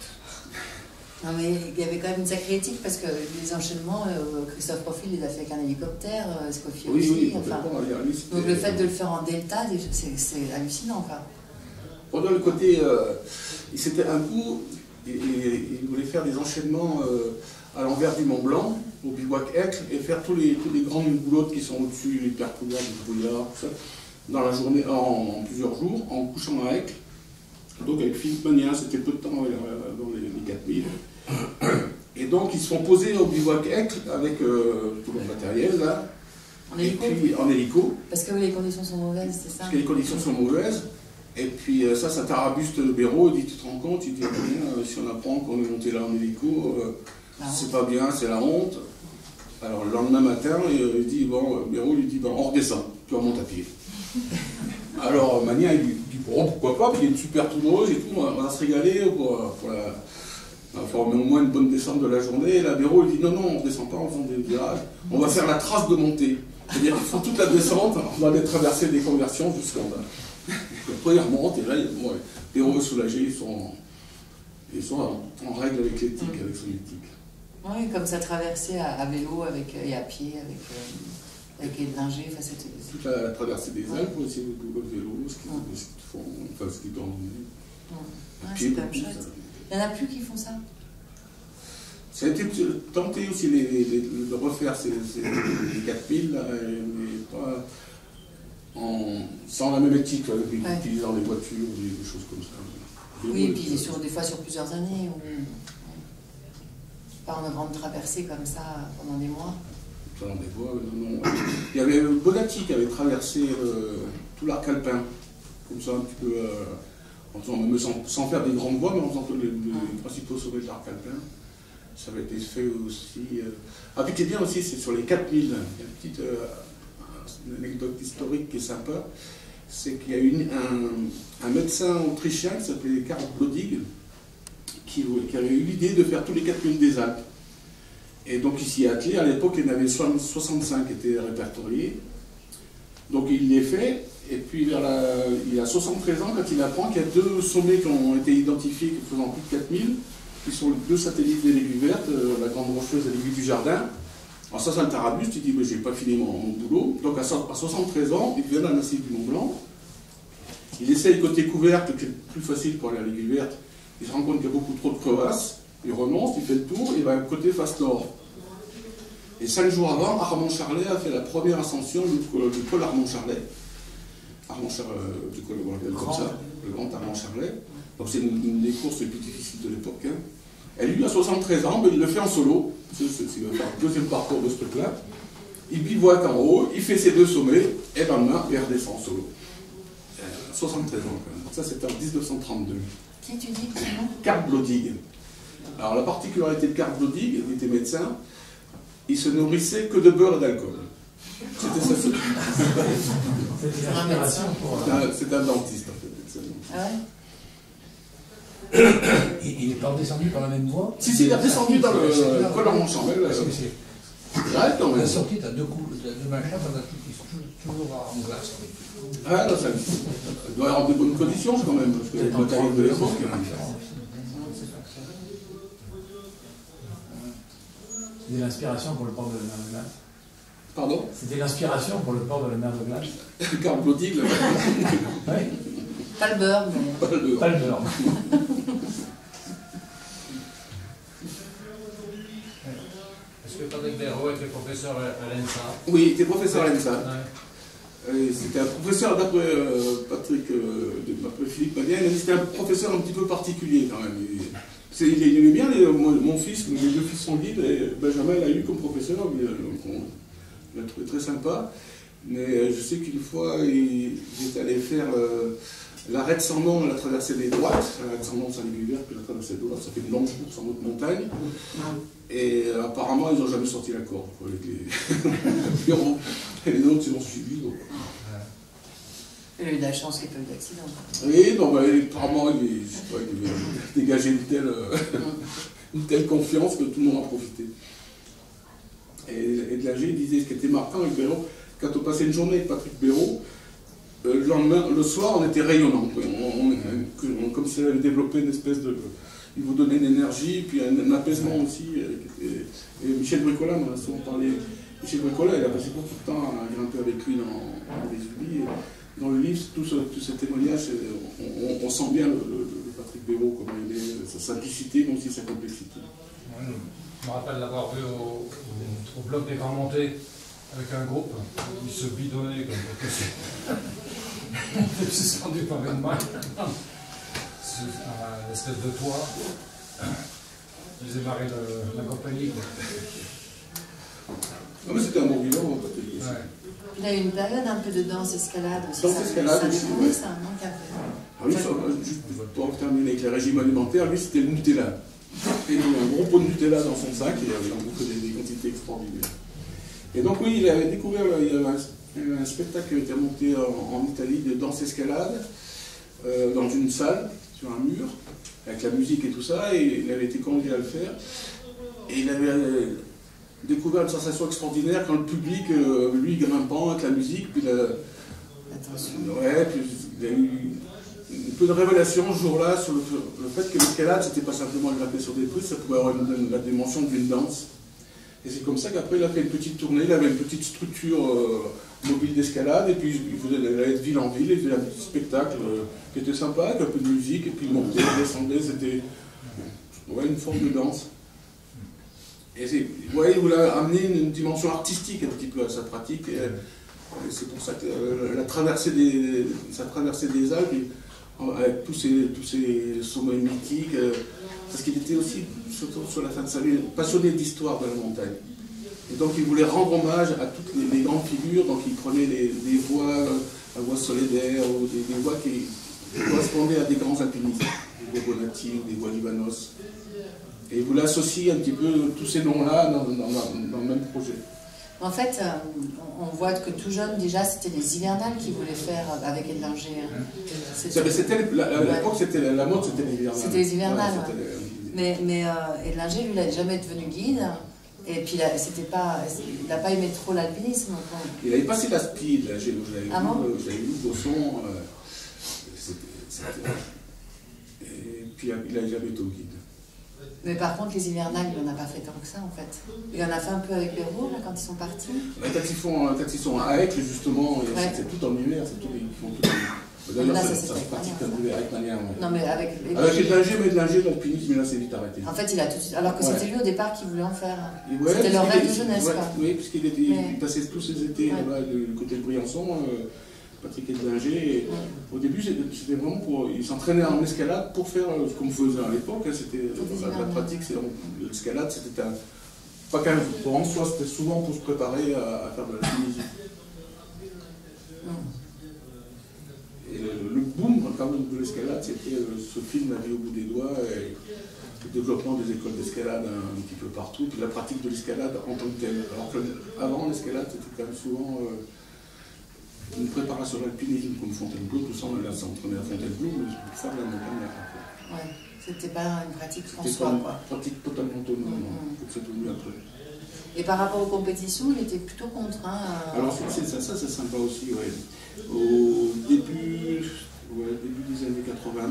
Non mais il y avait quand même une sacrée éthique, parce que les enchaînements, Christophe Profil les a fait avec un hélicoptère, Escoffier aussi. Oui, enfin, donc le fait de le faire en delta, c'est hallucinant, quoi. Pendant le côté, c'était un coup, il voulait faire des enchaînements à l'envers du Mont Blanc, au bivouac Aicle, et faire tous les grandes boulottes qui sont au-dessus, les percouloirs, du brouillard, tout ça, dans la journée, en plusieurs jours, en couchant à Aicle. Donc avec Philippe Mania, c'était peu de temps dans les 4000. Et donc ils se sont posés au bivouac Aicle avec tout leur matériel là. En hélico. Et puis en hélico. Parce que les conditions sont mauvaises, c'est ça? Parce que les conditions sont mauvaises. Et puis ça tarabuste Béraud, il dit, tu te rends compte, il dit, si on apprend qu'on est monté là en hélico, c'est pas bien, c'est la honte. Alors le lendemain matin, il dit, bon, Béraud lui dit, bon, on redescend, tu remontes à pied. Alors Mania, il dit, bon, pourquoi pas, puis il y a une super tournose et tout, on va se régaler pour On va faire au moins une bonne descente de la journée. Et là, Béraud, il dit non, non, on ne descend pas en faisant des virages, on va faire la trace de montée. C'est-à-dire qu'ils font toute la descente, on va aller traverser des conversions jusqu'en bas. Après, ils remontent, et là, bon, Béraud est soulagé, ils sont en règle avec l'éthique, avec son éthique. Oui, comme ça traversait à vélo et à pied avec Edlinger. Enfin, toute la traversée des Alpes pour essayer de le vélo, ce qu'ils doivent emmener. C'est quand même chouette. Il n'y en a plus qui font ça. Ça a été tenté aussi de refaire ces 4000, là, mais pas sans la même éthique, utilisant des voitures, des choses comme ça. Oui, et puis des fois sur plusieurs années. Pas en grande traversée comme ça pendant des mois. Pendant des mois, non. Il y avait Bonatti qui avait traversé tout l'arc alpin, comme ça un petit peu, même sans faire des grandes voies, mais en faisant les principaux sommets de l'arc alpin. Ça avait été fait aussi. Ah, puis ce qui est bien aussi, c'est sur les 4000. Il y a une petite anecdote historique qui est sympa. C'est qu'il y a eu un médecin autrichien qui s'appelait Karl Blodig qui avait eu l'idée de faire tous les 4000 des Alpes. Et donc il s'y est attelé. À l'époque, il y en avait 65 qui étaient répertoriés. Donc il les fait. Et puis il a 73 ans quand il apprend qu'il y a 2 sommets qui ont été identifiés faisant plus de 4000. Qui sont les 2 satellites des L'aiguille verte, la Grande Rocheuse et l'Aiguille du Jardin. Alors ça le tarabuste, il dit mais j'ai pas fini mon boulot. Donc à 73 ans, il vient d'un massif du Mont Blanc. Il essaye côté couverte, qui est plus facile pour aller à l'Aiguille verte. Il se rend compte qu'il y a beaucoup trop de crevasses. Il renonce, il fait le tour, et il va côté face nord. Et 5 jours avant, Armand Charlet a fait la première ascension du col Armand Charlet. Du col, comme ça, le grand Armand Charlet. Donc c'est une des courses les plus difficiles de l'époque. Hein. Et lui, à 73 ans, ben, il le fait en solo. Il va faire le deuxième parcours de ce truc-là. Il bivouaque en haut, il fait ses 2 sommets, et le lendemain, il redescend en solo. 73 ans quand même. Ça, c'était en 1932. Qui tu dis? Karl Blodig. Alors la particularité de Karl Blodig, il était médecin, il se nourrissait que de beurre et d'alcool. C'était ça. C'est un dentiste en fait. Ah ouais? Il n'est pas redescendu par la même voie? Si, il est redescendu dans le col Armand-Charlet. La sortie, tu as 2 machins, tu as toujours en glace. Ah non, ça doit avoir de bonnes conditions quand même, parce que le matériel de l'époque. C'était l'inspiration pour le port de la mer de glace. Pardon? C'était l'inspiration pour le port de la mer de glace. Karl Blodig, là. Oui. Pas le beurre, mais... Pas le beurre. Est-ce que Patrick Béraud était professeur à l'ENSA? Oui, il était professeur à l'ENSA. Ouais. C'était un professeur, d'après Philippe Magien, c'était un professeur un petit peu particulier quand même. Il aimait bien mon fils, mes 2 fils sont guides, et Benjamin l'a eu comme professeur, on l'a trouvé très sympa. Mais je sais qu'une fois, il est allé faire l'arrêt de sans nom, la traversée des droites. L'arrêt de sans nom, c'est l'Aiguille verte, puis la traversée des droites, ça fait une longue course en haute montagne. Et apparemment, ils n'ont jamais sorti la corde, avec les Béraud. Et les autres, ils l'ont suivi. Donc. Il a eu de la chance qu'il n'y ait pas eu d'accident. Oui, non, apparemment, il avait dégagé une telle confiance que tout le monde en profitait. Et Edlinger disait, ce qui était marquant avec Béraud, quand on passait une journée avec Patrick Béraud, le lendemain, le soir, on était rayonnant. Comme si on avait développé une espèce de... Il vous donnait une énergie, puis un apaisement aussi. Et Michel Bricola m'en a souvent parlé. Michel Bricola, il a passé beaucoup de temps à grimper avec lui dans les Ubis. Dans le livre, tout ce témoignage, on sent bien le Patrick Béraud, comment il est, sa simplicité, mais aussi sa complexité. Je me rappelle l'avoir vu au bloc des Grands Montées avec un groupe, il se bidonnait comme ça. Il s'est rendu par une main, une espèce de toit. Il faisait marrer la compagnie. Ah, mais c'était un bon vivant, Patrick. Ouais. Il a eu une période un peu de danse-escalade aussi. Danse-escalade ça aussi, découvrait, oui. ça manque un peu. Ah oui, juste pour terminer avec le régime alimentaire, lui c'était le Nutella. Il avait un gros pot de Nutella dans son sac et il avait en bouffé des quantités extraordinaires. Et donc oui, il avait découvert, il y avait un spectacle qui avait été monté en Italie de danse-escalade dans une salle, sur un mur. avec la musique et tout ça, et il avait été convié à le faire. Et il avait découvert une sensation extraordinaire quand le public, lui grimpant avec la musique, puis il a eu un peu de révélation ce jour-là sur le fait que l'escalade, c'était pas simplement grimper sur des trucs, ça pouvait avoir la dimension d'une danse. Et c'est comme ça qu'après il a fait une petite tournée, il avait une petite structure mobile d'escalade, et puis il allait de ville en ville, il faisait un petit spectacle qui était sympa, avec un peu de musique, et puis il montait, il descendait, c'était une forme de danse. Et il voulait amener une dimension artistique un petit peu à sa pratique, et c'est pour ça que sa traversée des Alpes, avec tous ces sommets mythiques, parce qu'il était aussi, surtout sur la fin de sa vie, passionné d'histoire de la montagne. Et donc il voulait rendre hommage à toutes les grandes figures, donc il prenait des voix, la voix solidaire, ou des voix qui correspondaient à des grands alpinistes, des voix Bonatti, des voix Livanos. Et il voulait associer un petit peu tous ces noms-là dans le même projet. En fait, on voit que tout jeune, déjà, c'était les hivernales qu'il voulait faire avec Edlinger. À l'époque, la mode, c'était les hivernales. C'était les hivernales, ouais. Mais Edlinger, lui, il n'est jamais devenu guide. Et puis, il n'a pas aimé trop l'alpinisme. Il avait passé la speed, j'avais vu Bosson. Et puis, il n'a jamais été au guide. Mais par contre, les hivernales, il n'en a pas fait tant que ça, en fait. Il en a fait un peu avec Béraud, là, quand ils sont partis. Quand ils sont à Aigle, justement, c'est tout en hiver, c'est tout, ils font tout. D'ailleurs, ça se pratique avec manière. Non, mais avec Edlinger, l'alpinisme, il a assez vite arrêté. En fait, il a tout de suite. Alors que c'était lui au départ qui voulait en faire. Ouais, c'était leur rêve de jeunesse, quoi. Oui, puisqu'il passait tous ses étés là-bas, du côté de Briançon, Patrick Edlinger. Au début, c'était vraiment pour. Il s'entraînait en escalade pour faire ce qu'on faisait à l'époque. C'était la pratique, l'escalade, c'était pas qu'un pour en soi, c'était souvent pour se préparer à faire de l'alpinisme. Et le boom quand même de l'escalade, c'était ce film La vie au bout des doigts, et le développement des écoles d'escalade un petit peu partout, puis la pratique de l'escalade en tant que telle. Alors qu'avant, l'escalade, c'était quand même souvent une préparation à l'alpinisme, comme Fontainebleau, tout ça, on allait s'entraîner à Fontainebleau, mais pour faire de la montagne. Ouais, c'était pas une pratique en soi, quoi. Une pratique totalement autonome, pour que c'est venu après. Et par rapport aux compétitions, il était plutôt contraint à... Alors ça c'est sympa aussi, ouais. Au début des années 80,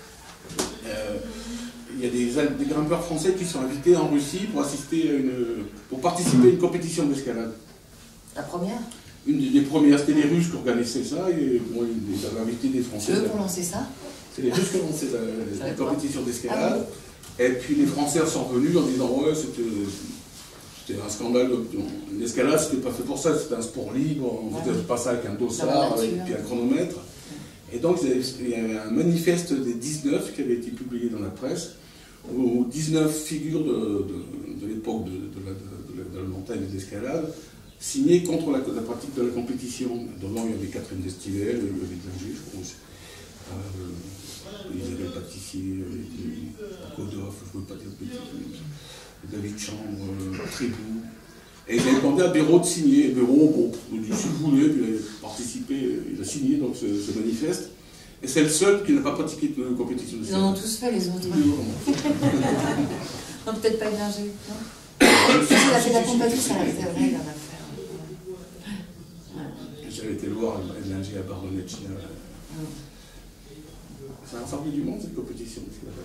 il y a des grimpeurs français qui sont invités en Russie pour participer à une compétition d'escalade. La première? Une des premières, c'était les Russes qui organisaient ça, et bon, ils avaient invité des Français. Eux pour lancer ça? C'est les Russes qui ont lancé la compétition d'escalade. Et puis les Français sont venus en disant ouais, c'était un scandale. L'escalade, c'était pas fait pour ça, c'était un sport libre, on faisait pas ça avec un dossard, et puis un chronomètre. Et donc il y avait un manifeste des 19 qui avait été publié dans la presse, où 19 figures de l'époque de la montagne et de l'escalade signées contre la pratique de la compétition. Devant, il y avait Catherine Destivelle, il y avait Edlinger, je crois aussi. Isabelle Pâtissier, Kodoff, je ne veux pas dire petit, David Chambre, Tribou. Et ils avaient demandé à Béraud de signer. Béraud, bon, il dit si vous voulez, puis il a participé, il a signé donc, ce manifeste. Et c'est le seul qui n'a pas pratiqué de compétition. Ils en ont tous fait, les autres. Non, peut-être pas Edlinger, non? Si il a fait de la compétition, c'est vrai, il en a fait. J'avais été le voir Edlinger à Bardonecchia. Ça a rassemblé du monde, cette compétition.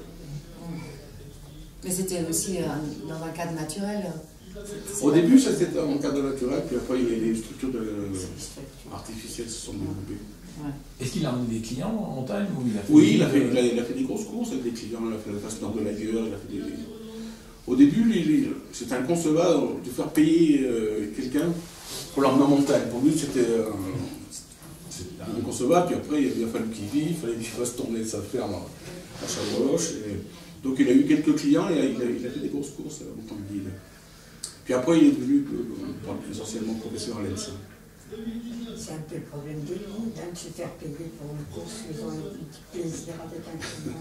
Mais c'était aussi dans un cadre naturel. Au début, c'était en cadre naturel, puis après, les structures artificielles se sont développées. Ouais. Est-ce qu'il a emmené des clients en montagne ou il a fait Oui, il a fait des grosses courses avec des clients, il a fait la face nord de la Gueule, il a fait des... Au début, c'était inconcevable de faire payer quelqu'un pour l'emmener en montagne. Pour lui, c'était inconcevable, puis après, il a fallu qu'il vive, il fallait qu'il fasse tourner sa ferme à Château-Roche. Donc il a eu quelques clients et il a fait des grosses courses en tant que guide. Puis après, il est devenu essentiellement professeur à l'ENSA. C'est un peu le problème du monde, de se faire payer pour une course, ils ont un petit plaisir avec un client.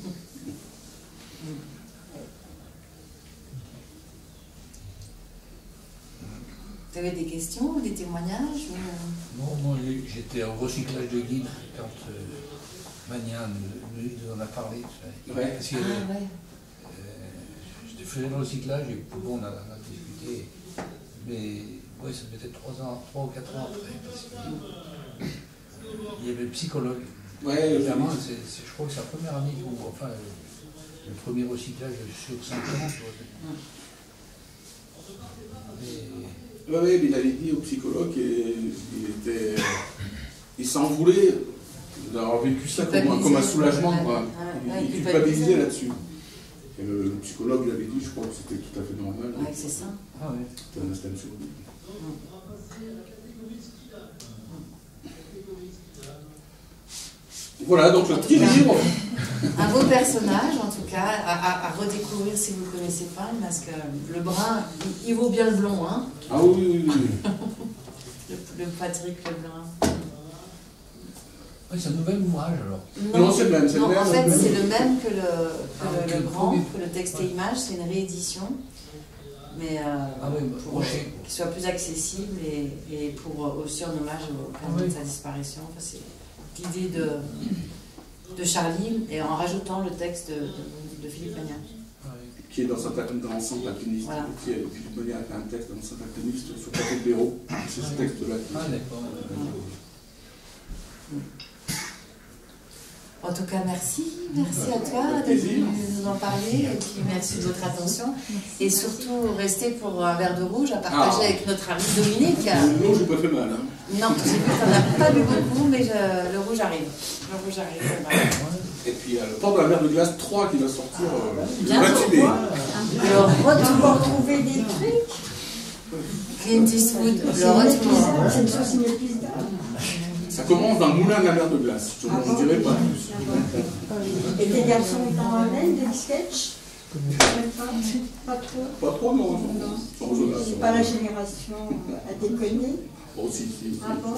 Vous avez des questions ou des témoignages ou... Non, moi j'étais en recyclage de guide quand Magnan nous en a parlé. Ouais. Parce que je faisais le recyclage et bon, on a discuté. Mais ouais, ça devait être 3 ou 4 ans après. Parce qu'il y avait le psychologue. Ouais, Évidemment, je crois que c'est la première année où, enfin, le premier recyclage sur 5 ans. Oui, mais il avait dit au psychologue qu'il s'en voulait d'avoir vécu ça comme un soulagement. Quoi. Il culpabilisait là-dessus. Et le psychologue lui avait dit, je crois que c'était tout à fait normal. Ouais, c'est ça. Ah ouais. C'était un instinct de survie. Voilà, donc le petit livre. Un beau personnage, en tout cas, à redécouvrir si vous ne le connaissez pas, parce que le brun, il vaut bien le blond, hein. Ah oui, oui, oui. Le Patrick Lebrun. Oui, c'est un nouvel ouvrage alors. Non, c'est le même. Non, en fait, c'est le même que le grand, premier. que le texte et image, c'est une réédition. Mais pour qu'il soit plus accessible et pour aussi en hommage au permis de sa disparition. Enfin, c'est l'idée de Charlie et en rajoutant le texte de Philippe Magnan. Qui est dans son alpiniste. Voilà. Philippe Magnan a fait un texte dans son alpiniste sur Patrick Béraud. C'est ce texte-là. Ah d'accord. En tout cas, merci à toi de nous en parler et puis merci de votre attention. Et surtout, restez pour un verre de rouge à partager avec notre ami Dominique. Le rouge, j'ai pas fait mal. Hein. Non, j'ai vu que tu n'en as pas bu beaucoup, mais le rouge arrive. Le rouge arrive. Voilà. Et puis il y a le port de la mer de glace 3 qui va sortir. Bientôt. Le retour. Trouver des trucs. Clint Eastwood, le retour. C'est une sauce une épice d'art. Ça commence dans le moulin de la mer de glace. Je ne dirais pas plus. Et tes garçons ils t'en ramènent des sketchs? Pas trop. Pas trop, non. C'est pas la génération à déconner. Bon, si. Ah bon?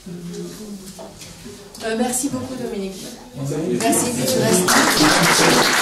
Merci beaucoup Dominique. Ça fait Merci que tu restes.